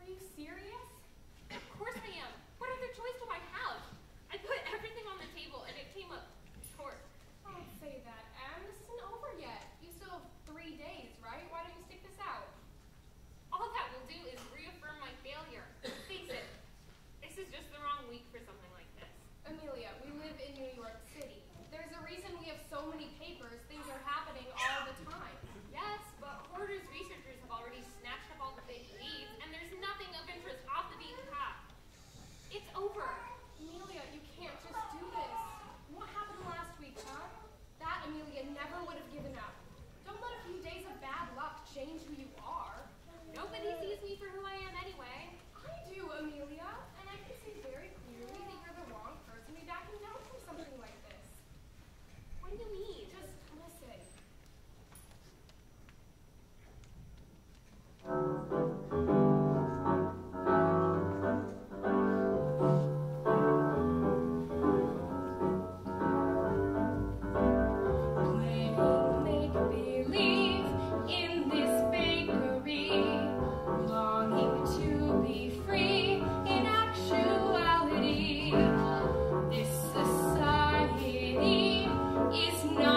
L: you serious? Of course I am. What other choice do I have? I put everything on the table and it came up short.
K: Don't say that, Em. This isn't over yet. You still have 3 days, right? Why don't you stick this out?
L: All that will do is reaffirm my failure. Face it, this is just the wrong week for something like this.
K: Amelia, we live in New York City. There's a reason we have so many papers. Things are happening all the time.
L: Yes, but Hoarders researchers have already snatched up all the big leads, and there's nothing of interest off the beaten path. It's over.
K: Amelia, you can't just do this. What happened last week, huh? That Amelia never would have given up. Don't let a few days of bad luck change who you are.
L: Nobody sees me for who I am anyway.
K: I do, Amelia, and I can see very clearly that you're the wrong person to be backing down from something like this.
L: What do you mean?
K: Just listen.
M: Playing make-believe in this bakery, longing to be free. In actuality, this society is not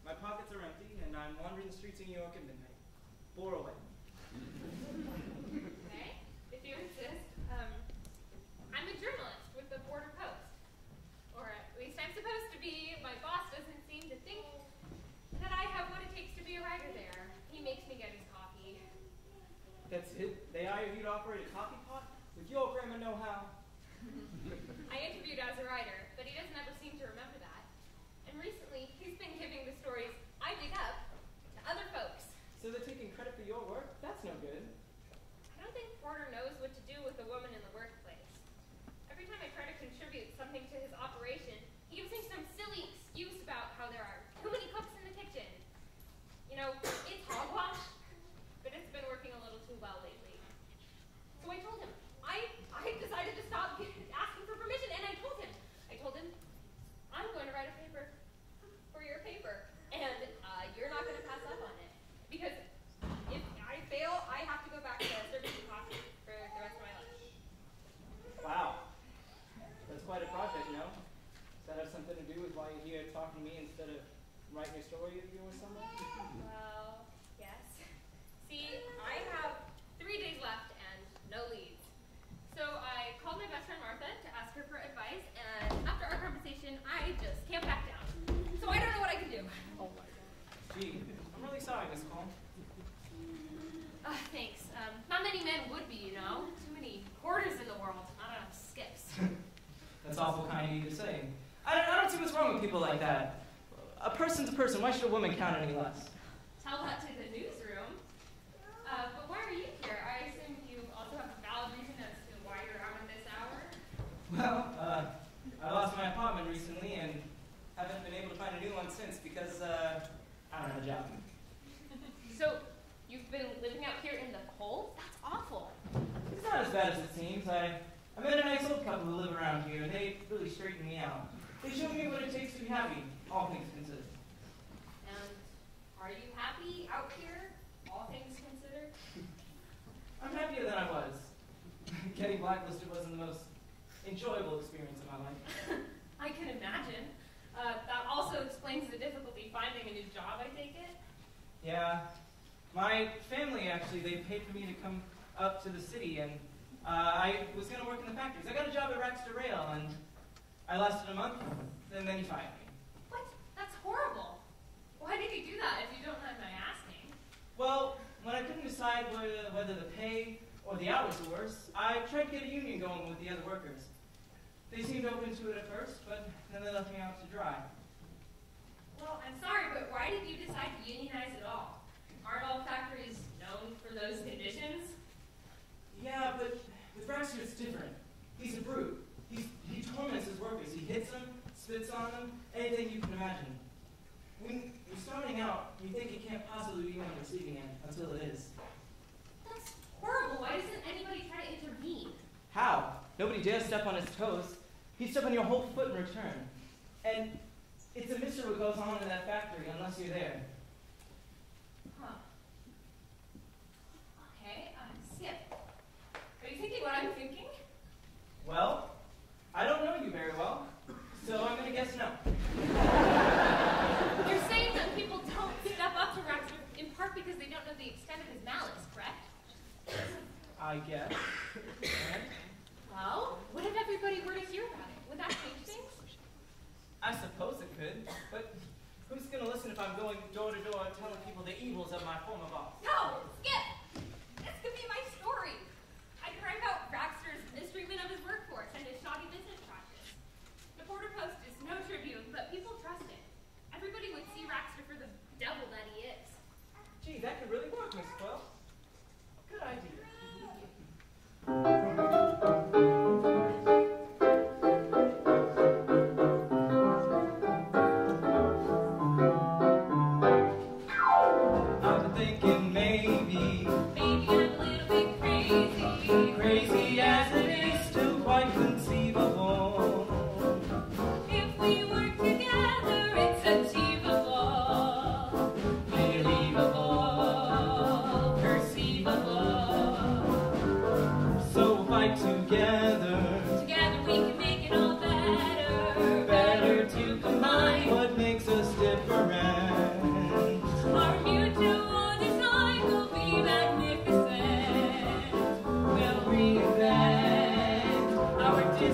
H: My pockets are empty, and I'm wandering the streets of New York at midnight. Bore away.
L: Okay, if you insist. I'm a journalist with the Border Post. Or at least I'm supposed to be. My boss doesn't seem to think that I have what it takes to be a writer there. He makes me get his coffee.
H: That's it? They hired you to operate a coffee pot? With your grammar know-how?
L: I interviewed as a writer, but he doesn't ever seem to remember that. And recently, he's been giving the stories I dig up to other folks.
H: So they're taking credit for your work? That's no good.
L: I don't think Porter knows what to do with a woman in the workplace. Every time I try to contribute something to his operation, he gives me some silly excuse about how there are too many cooks in the kitchen. You know, it's hogwash, but it's been working a little too well lately. So I told him, I decided to stop asking for permission, and I told him, I'm going to write a paper for your paper, and you're not going to pass up on it. Because if I fail, I have to go back to serving you coffee for the rest of my life.
H: Wow. That's quite a project, no? Does that have something to do with why you're here talking to me instead of writing a story of you or someone?
L: Well, yes. See, I have 3 days left and no leads. So I called my best friend Martha to ask her for advice, and after our conversation, I just can't back down. So I don't know what I can do.
H: Oh my God. Gee, I'm really sorry, Miss Cole.
L: Thanks. Not many men would be, you know. Too many quarters in the world, not enough skips.
H: That's awful kind of you to say. I don't see what's wrong with people like that. A person's a person. Why should a woman count any less?
L: Tell that to the newsroom. But why are you here? I assume you also have a valid reason as to why you're out at this hour?
H: Well, I lost my apartment recently and haven't been able to find a new one since because I don't have a job.
L: So, you've been living out here in the cold? That's awful.
H: It's not as bad as it seems. I met a nice old couple who live around here, and they really straightened me out. They showed me what it takes to be happy, all things considered.
L: And are you happy out here, all things considered?
H: I'm happier than I was. Getting blacklisted wasn't the most enjoyable experience of my life.
L: I can imagine. That also explains the difficulty finding a new job, I take it?
H: Yeah. My family, actually, they paid for me to come up to the city, and I was going to work in the factories. I got a job at Raxter Rail, and I lasted a month, and then he fired me.
L: What? That's horrible. Why did he do that, if you don't mind my asking?
H: Well, when I couldn't decide whether the pay or the hours were worse, I tried to get a union going with the other workers. They seemed open to it at first, but then they left me out to dry.
L: Well, I'm sorry, but why did you decide to unionize at all? Aren't all factories known for those conditions?
H: Yeah, but with Raxter it's different. He's a brute. He torments his workers. He hits them, spits on them, anything you can imagine. When you're starting out, you think it can't possibly be on the receiving end until it is.
L: That's horrible. Why doesn't anybody try to intervene?
H: How? Nobody dares step on his toes. He'd step on your whole foot in return. And it's a mystery what goes on in that factory unless you're there.
L: Huh. Okay, Skip. Are you thinking what I'm thinking?
H: Well, I don't know you very well, so I'm going to guess no.
L: You're saying that people don't step up to Raxter in part because they don't know the extent of his malice, correct?
H: I guess. And
L: Well, what if everybody were to hear about it? Would that change things?
H: I suppose it could, but who's going to listen if I'm going door to door telling people the evils of my former boss?
L: No! Skip! This could be my story. I could write about Raxter's mistreatment of his workforce and his shoddy business practice. The Border Post is no tribune, but people trust it. Everybody would see Raxter for the devil that he is.
H: Gee, that could really work, Miss Quill. Good idea. I'm thinking maybe
L: I'm a little bit crazy.
H: Crazy as it is, still quite conceivable.
L: If we work together, it's achievable.
H: Believable.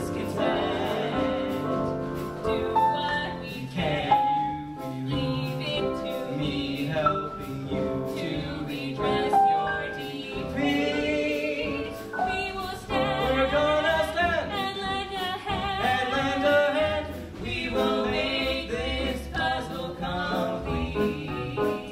H: discontent. Do what we can. Leave it to me, helping you to redress your defeat. We will stand. We're gonna stand and lend a hand. And lend a hand. We will make this puzzle complete.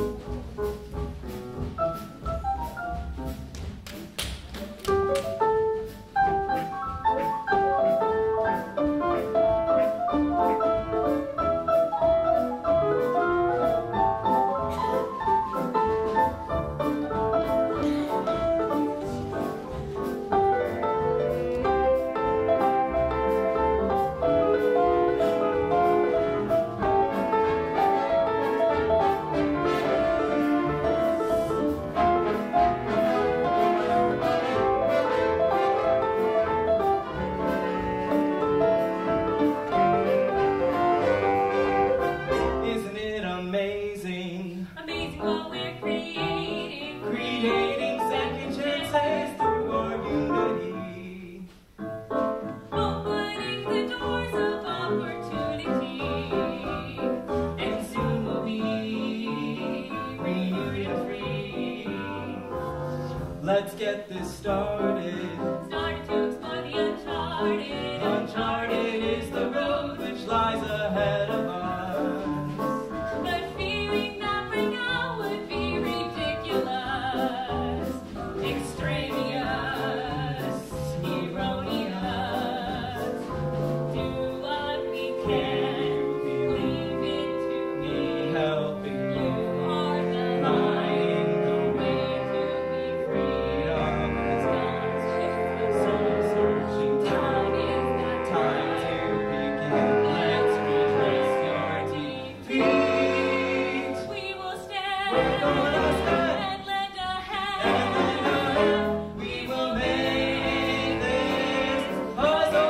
H: Isn't it amazing?
M: Amazing what we're creating.
H: Creating second chances through our unity.
M: Opening the doors of opportunity.
H: And soon we'll be renewed and free. Let's get this started.
M: Started to explore the uncharted.
H: Uncharted is the road which lies ahead of us.
M: But feeling that right now would be ridiculous. Extraneous, erroneous. Do what we can. Leave it to me.
H: Helping you.
M: Are the
H: Lighting the way
M: to be free.
H: freedom is soul searching
M: Time is that
H: time to begin. Let's retrace your defeat.
M: we will stand.
H: We're gonna stand
M: and lend a hand.
H: and lend a hand. We will make this puzzle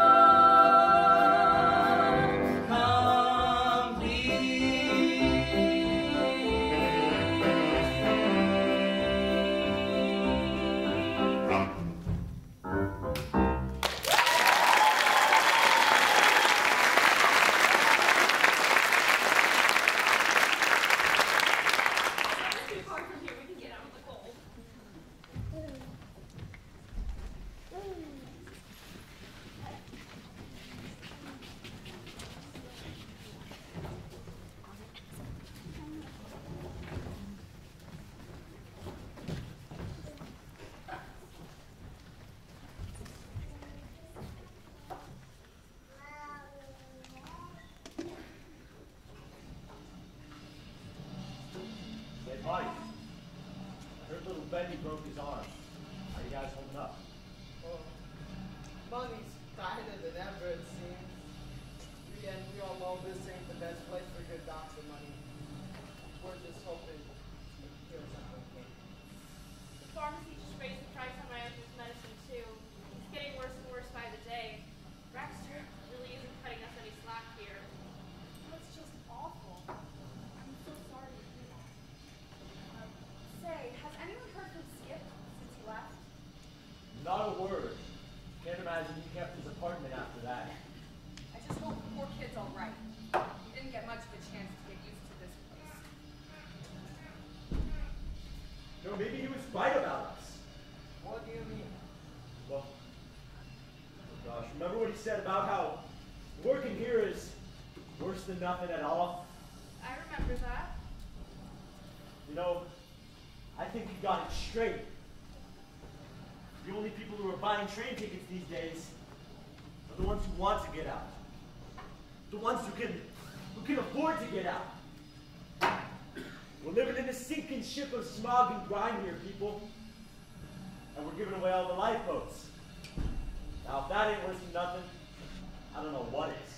H: complete.
L: It's too far from here. We can get out in the cold.
F: Hey, Mike. I heard little Benny broke his arm. How you guys holding up?
G: Well, money's tighter than ever, it seems. And we all know this ain't the best place for good doctor money. We're just hoping it cures something.
L: The pharmacy just raised the price on my uncle's medicine too. It's getting worse and worse by the day. Raxter really isn't cutting us any slack here.
A: That's just awful. I'm so sorry to hear that. Say, has anyone heard from Skip since he left?
F: Not a word. Can't imagine he kept his apartment after that.
C: I just hope the poor kid's all right. He didn't get much of a chance to get used to this place.
F: You know, maybe he was right about us.
G: What do you mean?
F: Well, oh gosh, remember what he said about how working here is worse than nothing at all?
A: I remember that.
F: You know, I think he got it straight. The only people who are buying train tickets these days are the ones who want to get out. The ones who can afford to get out. We're living in a sinking ship of smog and grime here, people. And we're giving away all the lifeboats. Now, if that ain't worse than nothing, I don't know what is.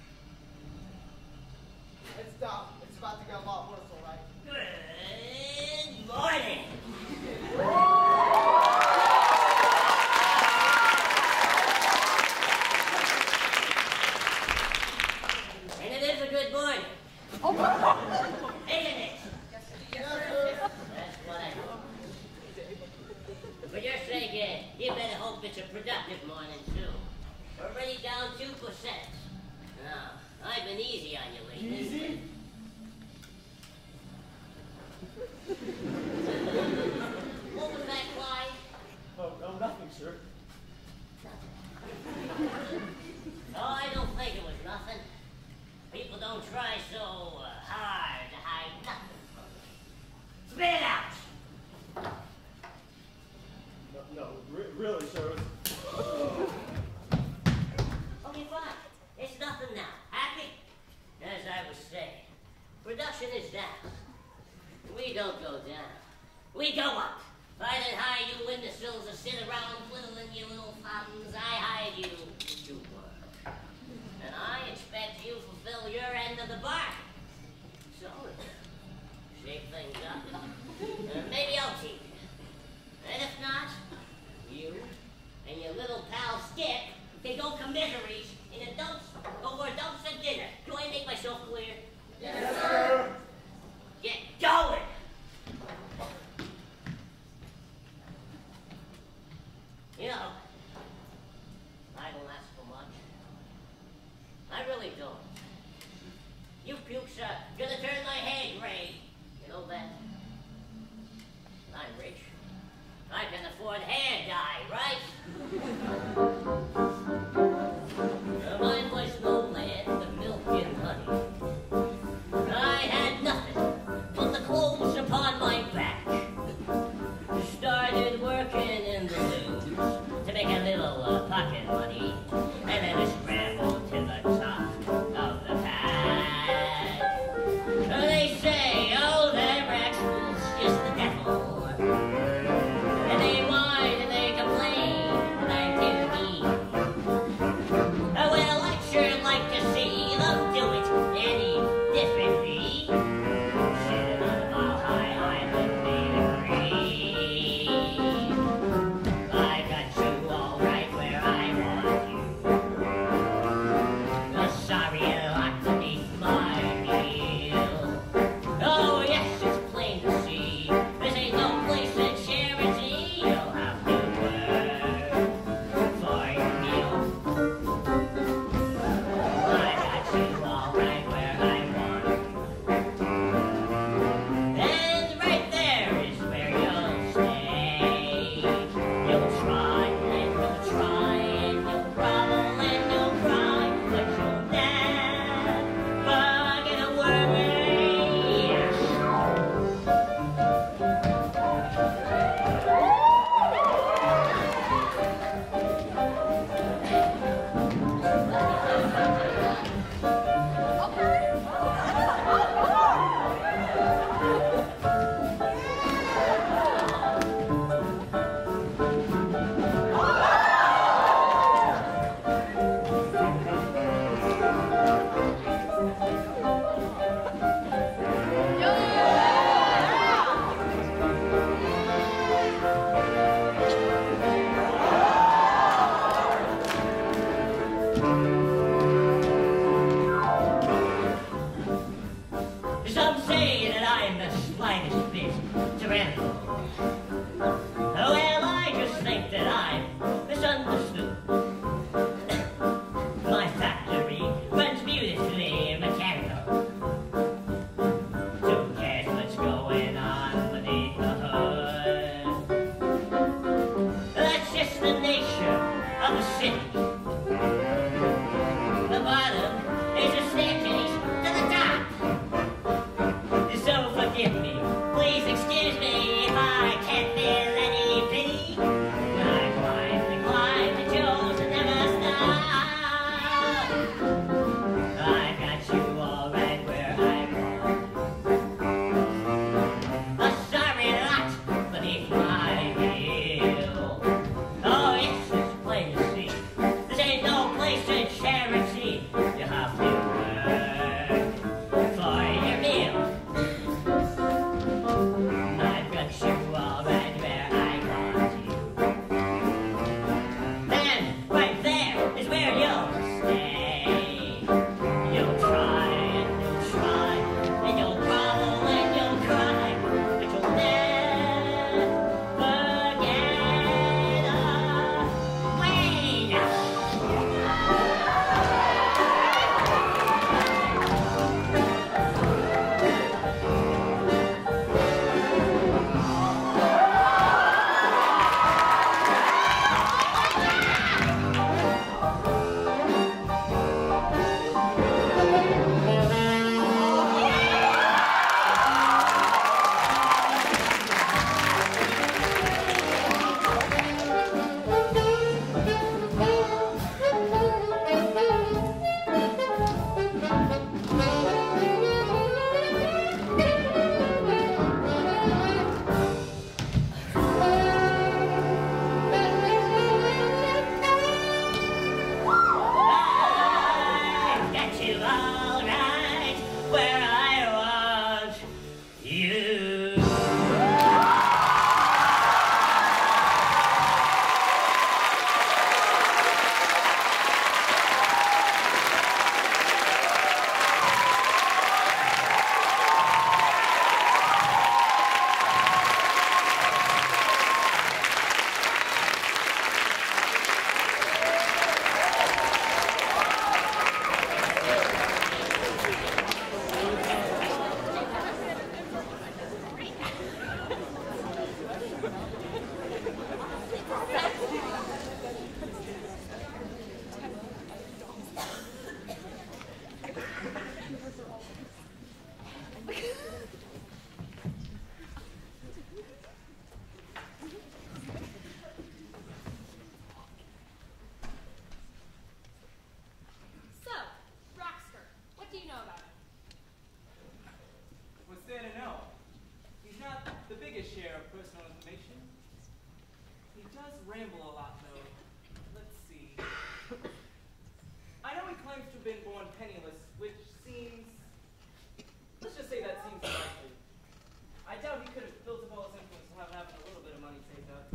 G: It's dumb. It's about to get a lot worse, all right?
N: Good morning. And it is a good morning. Isn't it?
G: Yes, sir.
N: That's what I hope. For your sake, you better hope it's a productive morning, too. been easy on you lately.
F: Easy?
N: What was that, Clyde?
F: Oh, nothing, sir.
N: Oh, I don't think it was nothing. People don't try so hard to hide nothing from me. Spit it out!
F: No, really, sir.
N: Okay, fine. It's nothing now. Happy? As I was saying, production is down. We don't go down. We go up. I didn't hire you imbeciles to sit around twiddling your little thumbs. I hired you to work. And I expect you to fulfill your end of the bargain. So, shake things up. Maybe I'll keep you. And if not, you and your little pal Skip can go commiseries in a over a dumpster dinner. Do I make myself clear?
F: Yes, sir.
N: Get going! You know, I don't ask for much. I really don't. You pukes are gonna turn my head gray. You know that? I'm rich. I can afford hair dye, right? Mine was no land of milk and honey. I had nothing but the clothes upon my back. Started working in the news to make a little pocket money, and then I scrambled to the top of the pack. They say, oh, that rascal's just the devil. And they whine and they complain
H: penniless, which seems... Let's just say that seems likely. I doubt he could have built up all his influence without having a little bit of money saved up.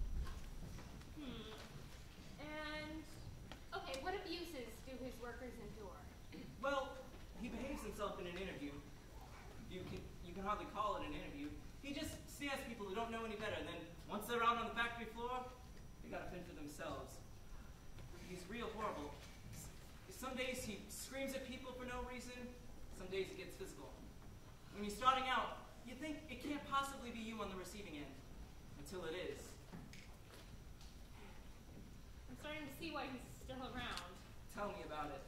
L: And, okay, what abuses do his workers endure?
H: Well, he behaves himself in an interview. You can hardly call it an interview. He just stands people who don't know any better, and then once they're out on the factory floor, they gotta fend for themselves. He's real horrible. Some days he screams at people for no reason, some days he gets physical. When you're starting out, you think it can't possibly be you on the receiving end, until it is.
L: I'm starting to see why he's still around.
H: Tell me about it.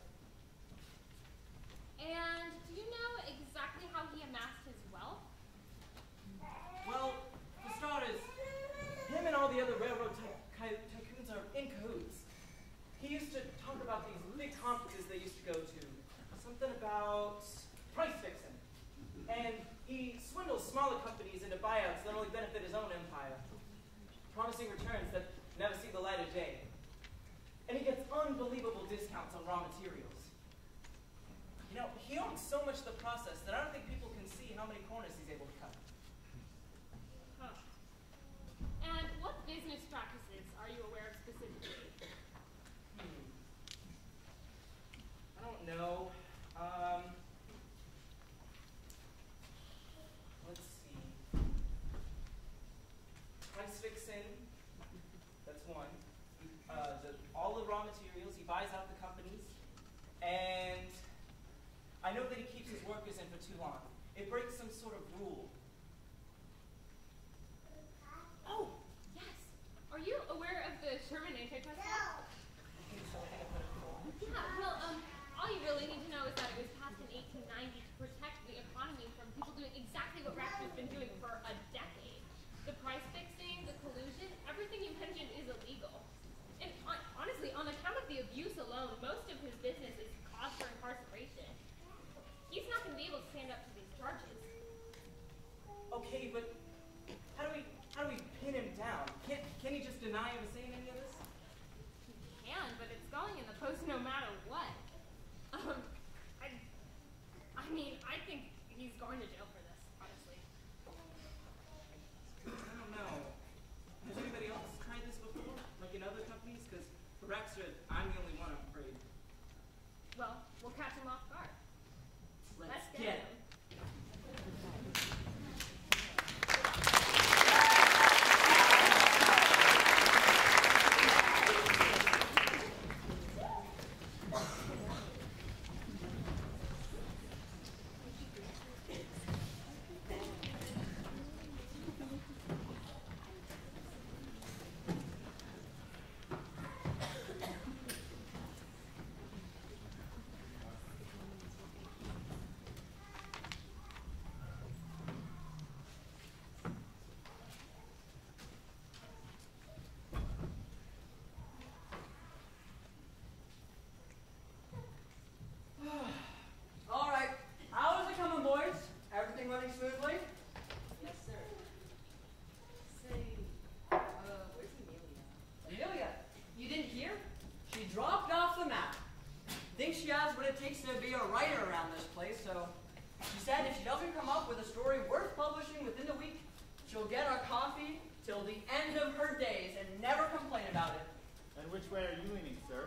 L: And do you know exactly how he amassed his wealth?
H: Well, for starters, him and all the other railroad tycoons are in cahoots. He used to talk about these big conferences they used to go to. Something about price fixing. And he swindles smaller companies into buyouts that only benefit his own empire, promising returns that never see the light of day. And he gets unbelievable discounts on raw materials. You know, he owns so much of the process that I don't think people can see how many corners he's able to cut.
L: Huh. And what business practices are you aware of specifically?
H: I don't know. Let's see. Price fixing, that's one. All the raw materials, he buys out the companies, and I know that he keeps his workers in for too long. It breaks some sort of rule.
L: Oh, yes. Are you aware of the Sherman Antitrust Law?
H: I think so. I think I put it before.
L: Yeah, well, all you really need to know is that it was passed in 1890 to protect the economy from people doing exactly what Raxter's been doing for a decade. The price fixing, the collusion, everything you mentioned is illegal. And honestly, on account of the abuse alone, most of his business is cause for incarceration. He's not going to be able to stand up to these charges.
H: Okay, but how do we pin him down? Can he just deny ever saying any of this?
L: He can, but it's going in the post no matter what. I mean, I think he's going to jail for this, honestly.
H: I don't know. Has anybody else tried this before? Like in other companies? Because for Raxter, I'm the only one, I'm afraid.
L: Well, we'll catch him off guard.
I: Let's get him. All right, how's it coming, boys? Everything running smoothly? Yes, sir. Say, where's Amelia? Amelia, you didn't hear? She dropped off the map. Thinks she has what it takes to be a writer around this place, so she said if she doesn't come up with a story worth publishing within the week, she'll get our coffee till the end of her days and never complain about it.
J: And which way are you leaning, sir?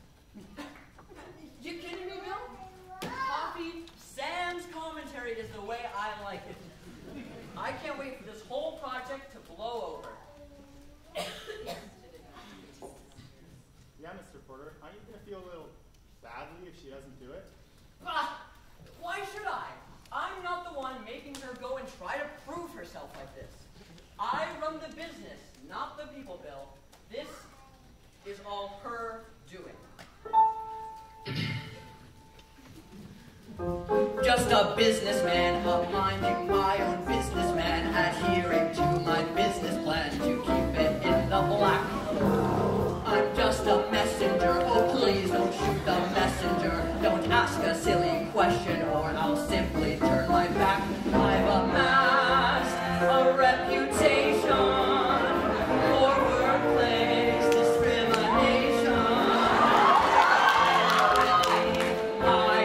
I: You kidding me, Bill? Coffee, sans commentary is the way I like it. I can't wait for this whole project to blow over.
J: Yeah, Mr. Porter, aren't you going to feel a little badly if she doesn't do it?
I: Ah, why should I? I'm not the one making her go and try to prove herself like this. I run the business, not the people, Bill. This is all her doing. Just a businessman, minding my own businessman, adhering to my business plan to keep it in the black. I'm just a messenger, oh please don't shoot the messenger. Don't ask a silly question or I'll simply turn my back. I've amassed a reputation for workplace discrimination. I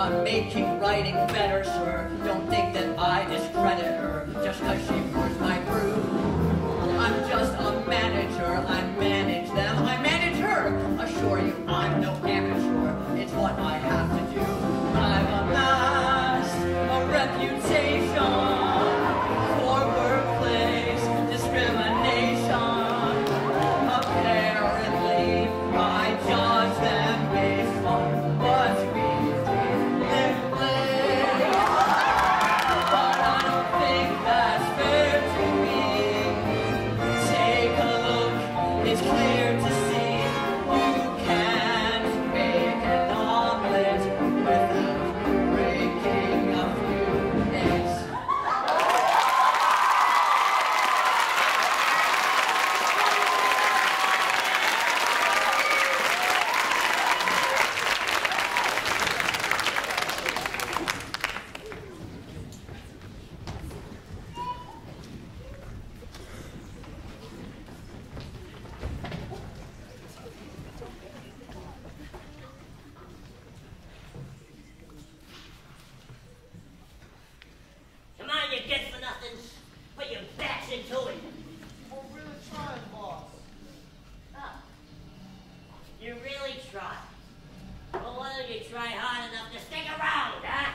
I: I'm making writing better, sir. Don't think that I discredit her just because she pours my brew. I'm just a manager. I manage them. I manage her. Assure you, I'm no amateur. It's what I have to do. I've amassed a reputation for workplace discrimination. Apparently, I judge them based on what we did living. But I don't think that's fair to me. Take a look, it's clear to see you can't make an omelet without breaking a few eggs.
N: Come on, you good-for-nothings. Put your backs into it.
G: We're really trying, boss.
N: Oh. You really try. Well, why don't you try hard enough to stick around, huh?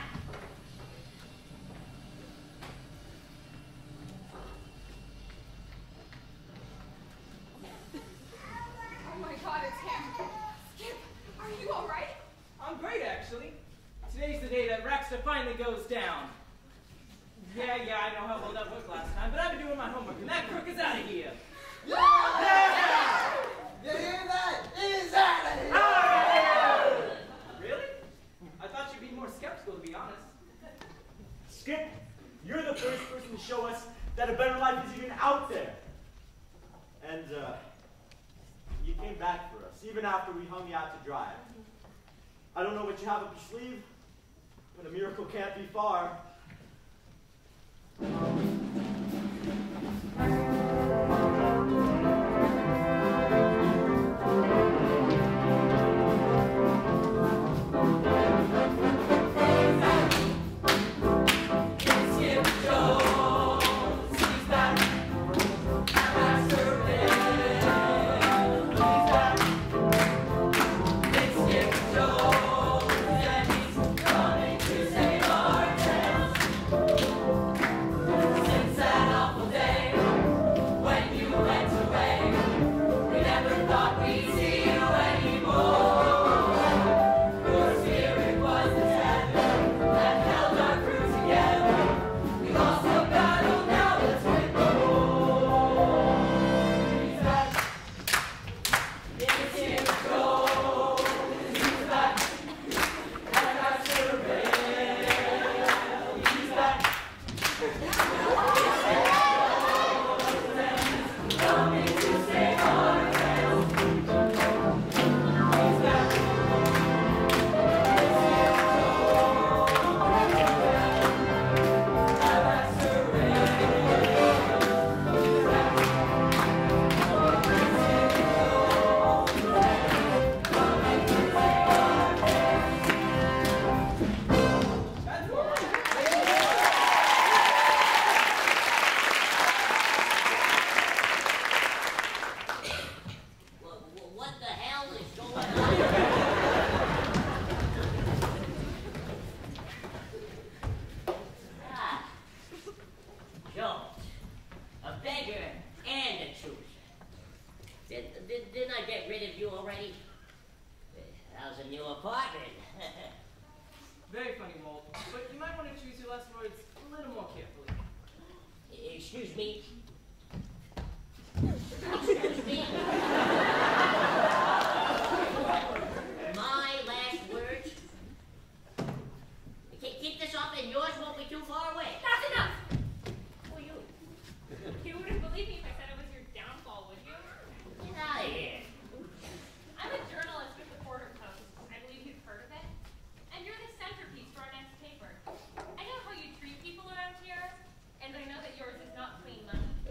L: Oh my god, it's him. Skip, are you alright?
E: I'm great, actually. Today's the day that Raxter finally goes down. Yeah, I know how well that worked last time, but I've been doing my homework, and that crook is out of here.
G: Yeah! You hear that? He's out of here!
E: Really? I thought you'd be more skeptical, to be honest.
F: Skip, you're the first person to show us that a better life is even out there. And, you came back for us, even after we hung you out to dry. I don't know what you have up your sleeve, but a miracle can't be far.
N: What the hell is going on? Ah, Jones, a beggar and a chooser. Didn't I get rid of you already? How's a new apartment?
E: Very funny, Walt, but you might want to choose your last words a little more carefully.
N: Excuse me? Excuse me? My last words? Keep this up and yours won't be too far away.
L: That's enough!
N: Who are you?
L: You wouldn't believe me if I said it was your downfall, would you?
N: Get out of here.
L: I'm a journalist with the Porter Post. I believe you've heard of it. And you're the centerpiece for our next paper. I know how you treat people around here, and I know that yours is not clean money.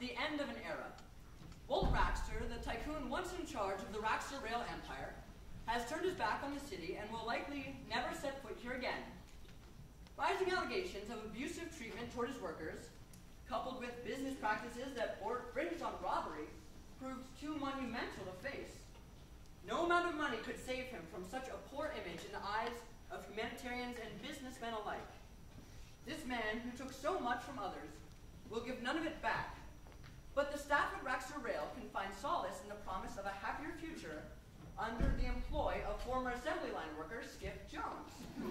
I: the end of an era. Walt Rackster, the tycoon once in charge of the Rackster Rail Empire, has turned his back on the city and will likely never set foot here again. Rising allegations of abusive treatment toward his workers, coupled with business practices that bore fringe on robbery, proved too monumental to face. No amount of money could save him from such a poor image in the eyes of humanitarians and businessmen alike. This man, who took so much from others, will give none of it back. But the staff at Rackster Rail can find solace in the promise of a happier future under the employ of former assembly line worker Skip Jones.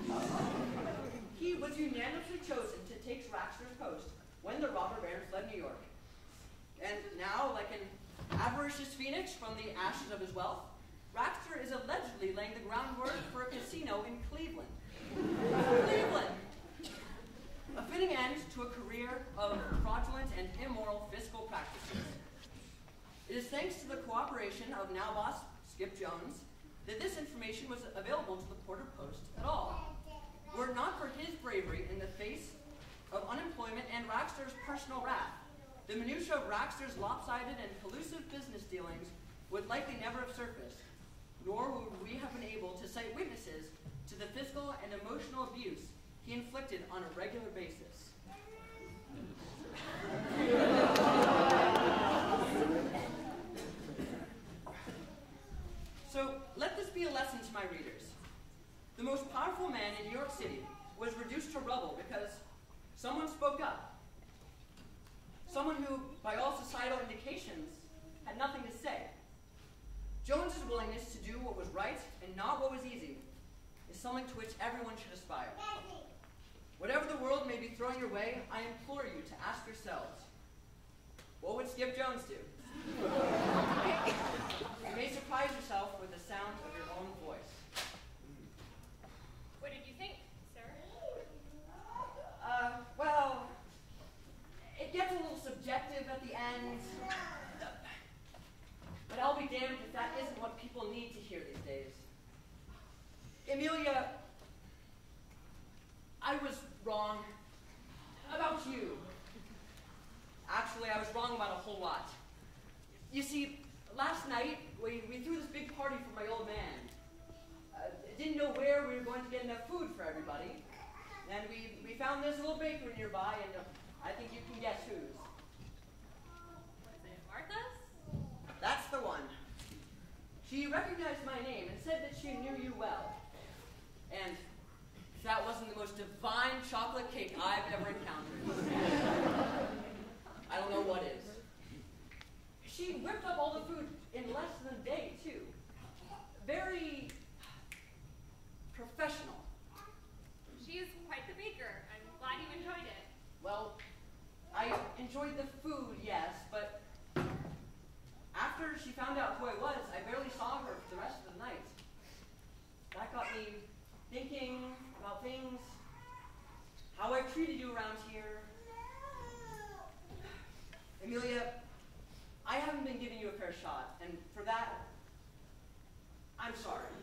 I: He was unanimously chosen to take Rackster's post when the robber barons fled New York. And now, like an avaricious phoenix from the ashes of his wealth, Rackster is allegedly laying the groundwork for a casino in Cleveland. Cleveland! A fitting end to a career of fraudulent and immoral fiscal practices. It is thanks to the cooperation of now boss Skip Jones that this information was available to the Porter Post at all. Were it not for his bravery in the face of unemployment and Rackster's personal wrath, the minutiae of Rackster's lopsided and collusive business dealings would likely never have surfaced, nor would we have been able to cite witnesses to the physical and emotional abuse he inflicted on a regular basis. So, let this be a lesson to my readers. The most powerful man in New York City was reduced to rubble because someone spoke up. Someone who, by all societal indications, had nothing to say. Jones's willingness to do what was right and not what was easy is something to which everyone should aspire. Whatever the world may be throwing your way, I implore you to ask yourselves, what would Skip Jones do? You may surprise yourself with the sound of your own voice.
L: What did you think, sir?
I: Well, it gets a little subjective at the end. But I'll be damned if that isn't what people need to hear these days. Emilia, I was wrong about you. Actually, I was wrong about a whole lot. You see, last night, we threw this big party for my old man. Didn't know where we were going to get enough food for everybody. And we found this little bakery nearby, and I think you can guess whose.
L: Was it Martha's?
I: That's the one. She recognized my name and said that she knew you well. And if that wasn't the most divine chocolate cake I've ever encountered, I don't know what is. She whipped up all the food in less than a day, too. Very professional.
L: She is quite the baker. I'm glad you enjoyed it.
I: Well, I enjoyed the food, yes, but after she found out who I was, I barely saw her for the rest of the night. That got me thinking about things, how I've treated you around here. Emilia, I haven't been giving you a fair shot, and for that, I'm sorry.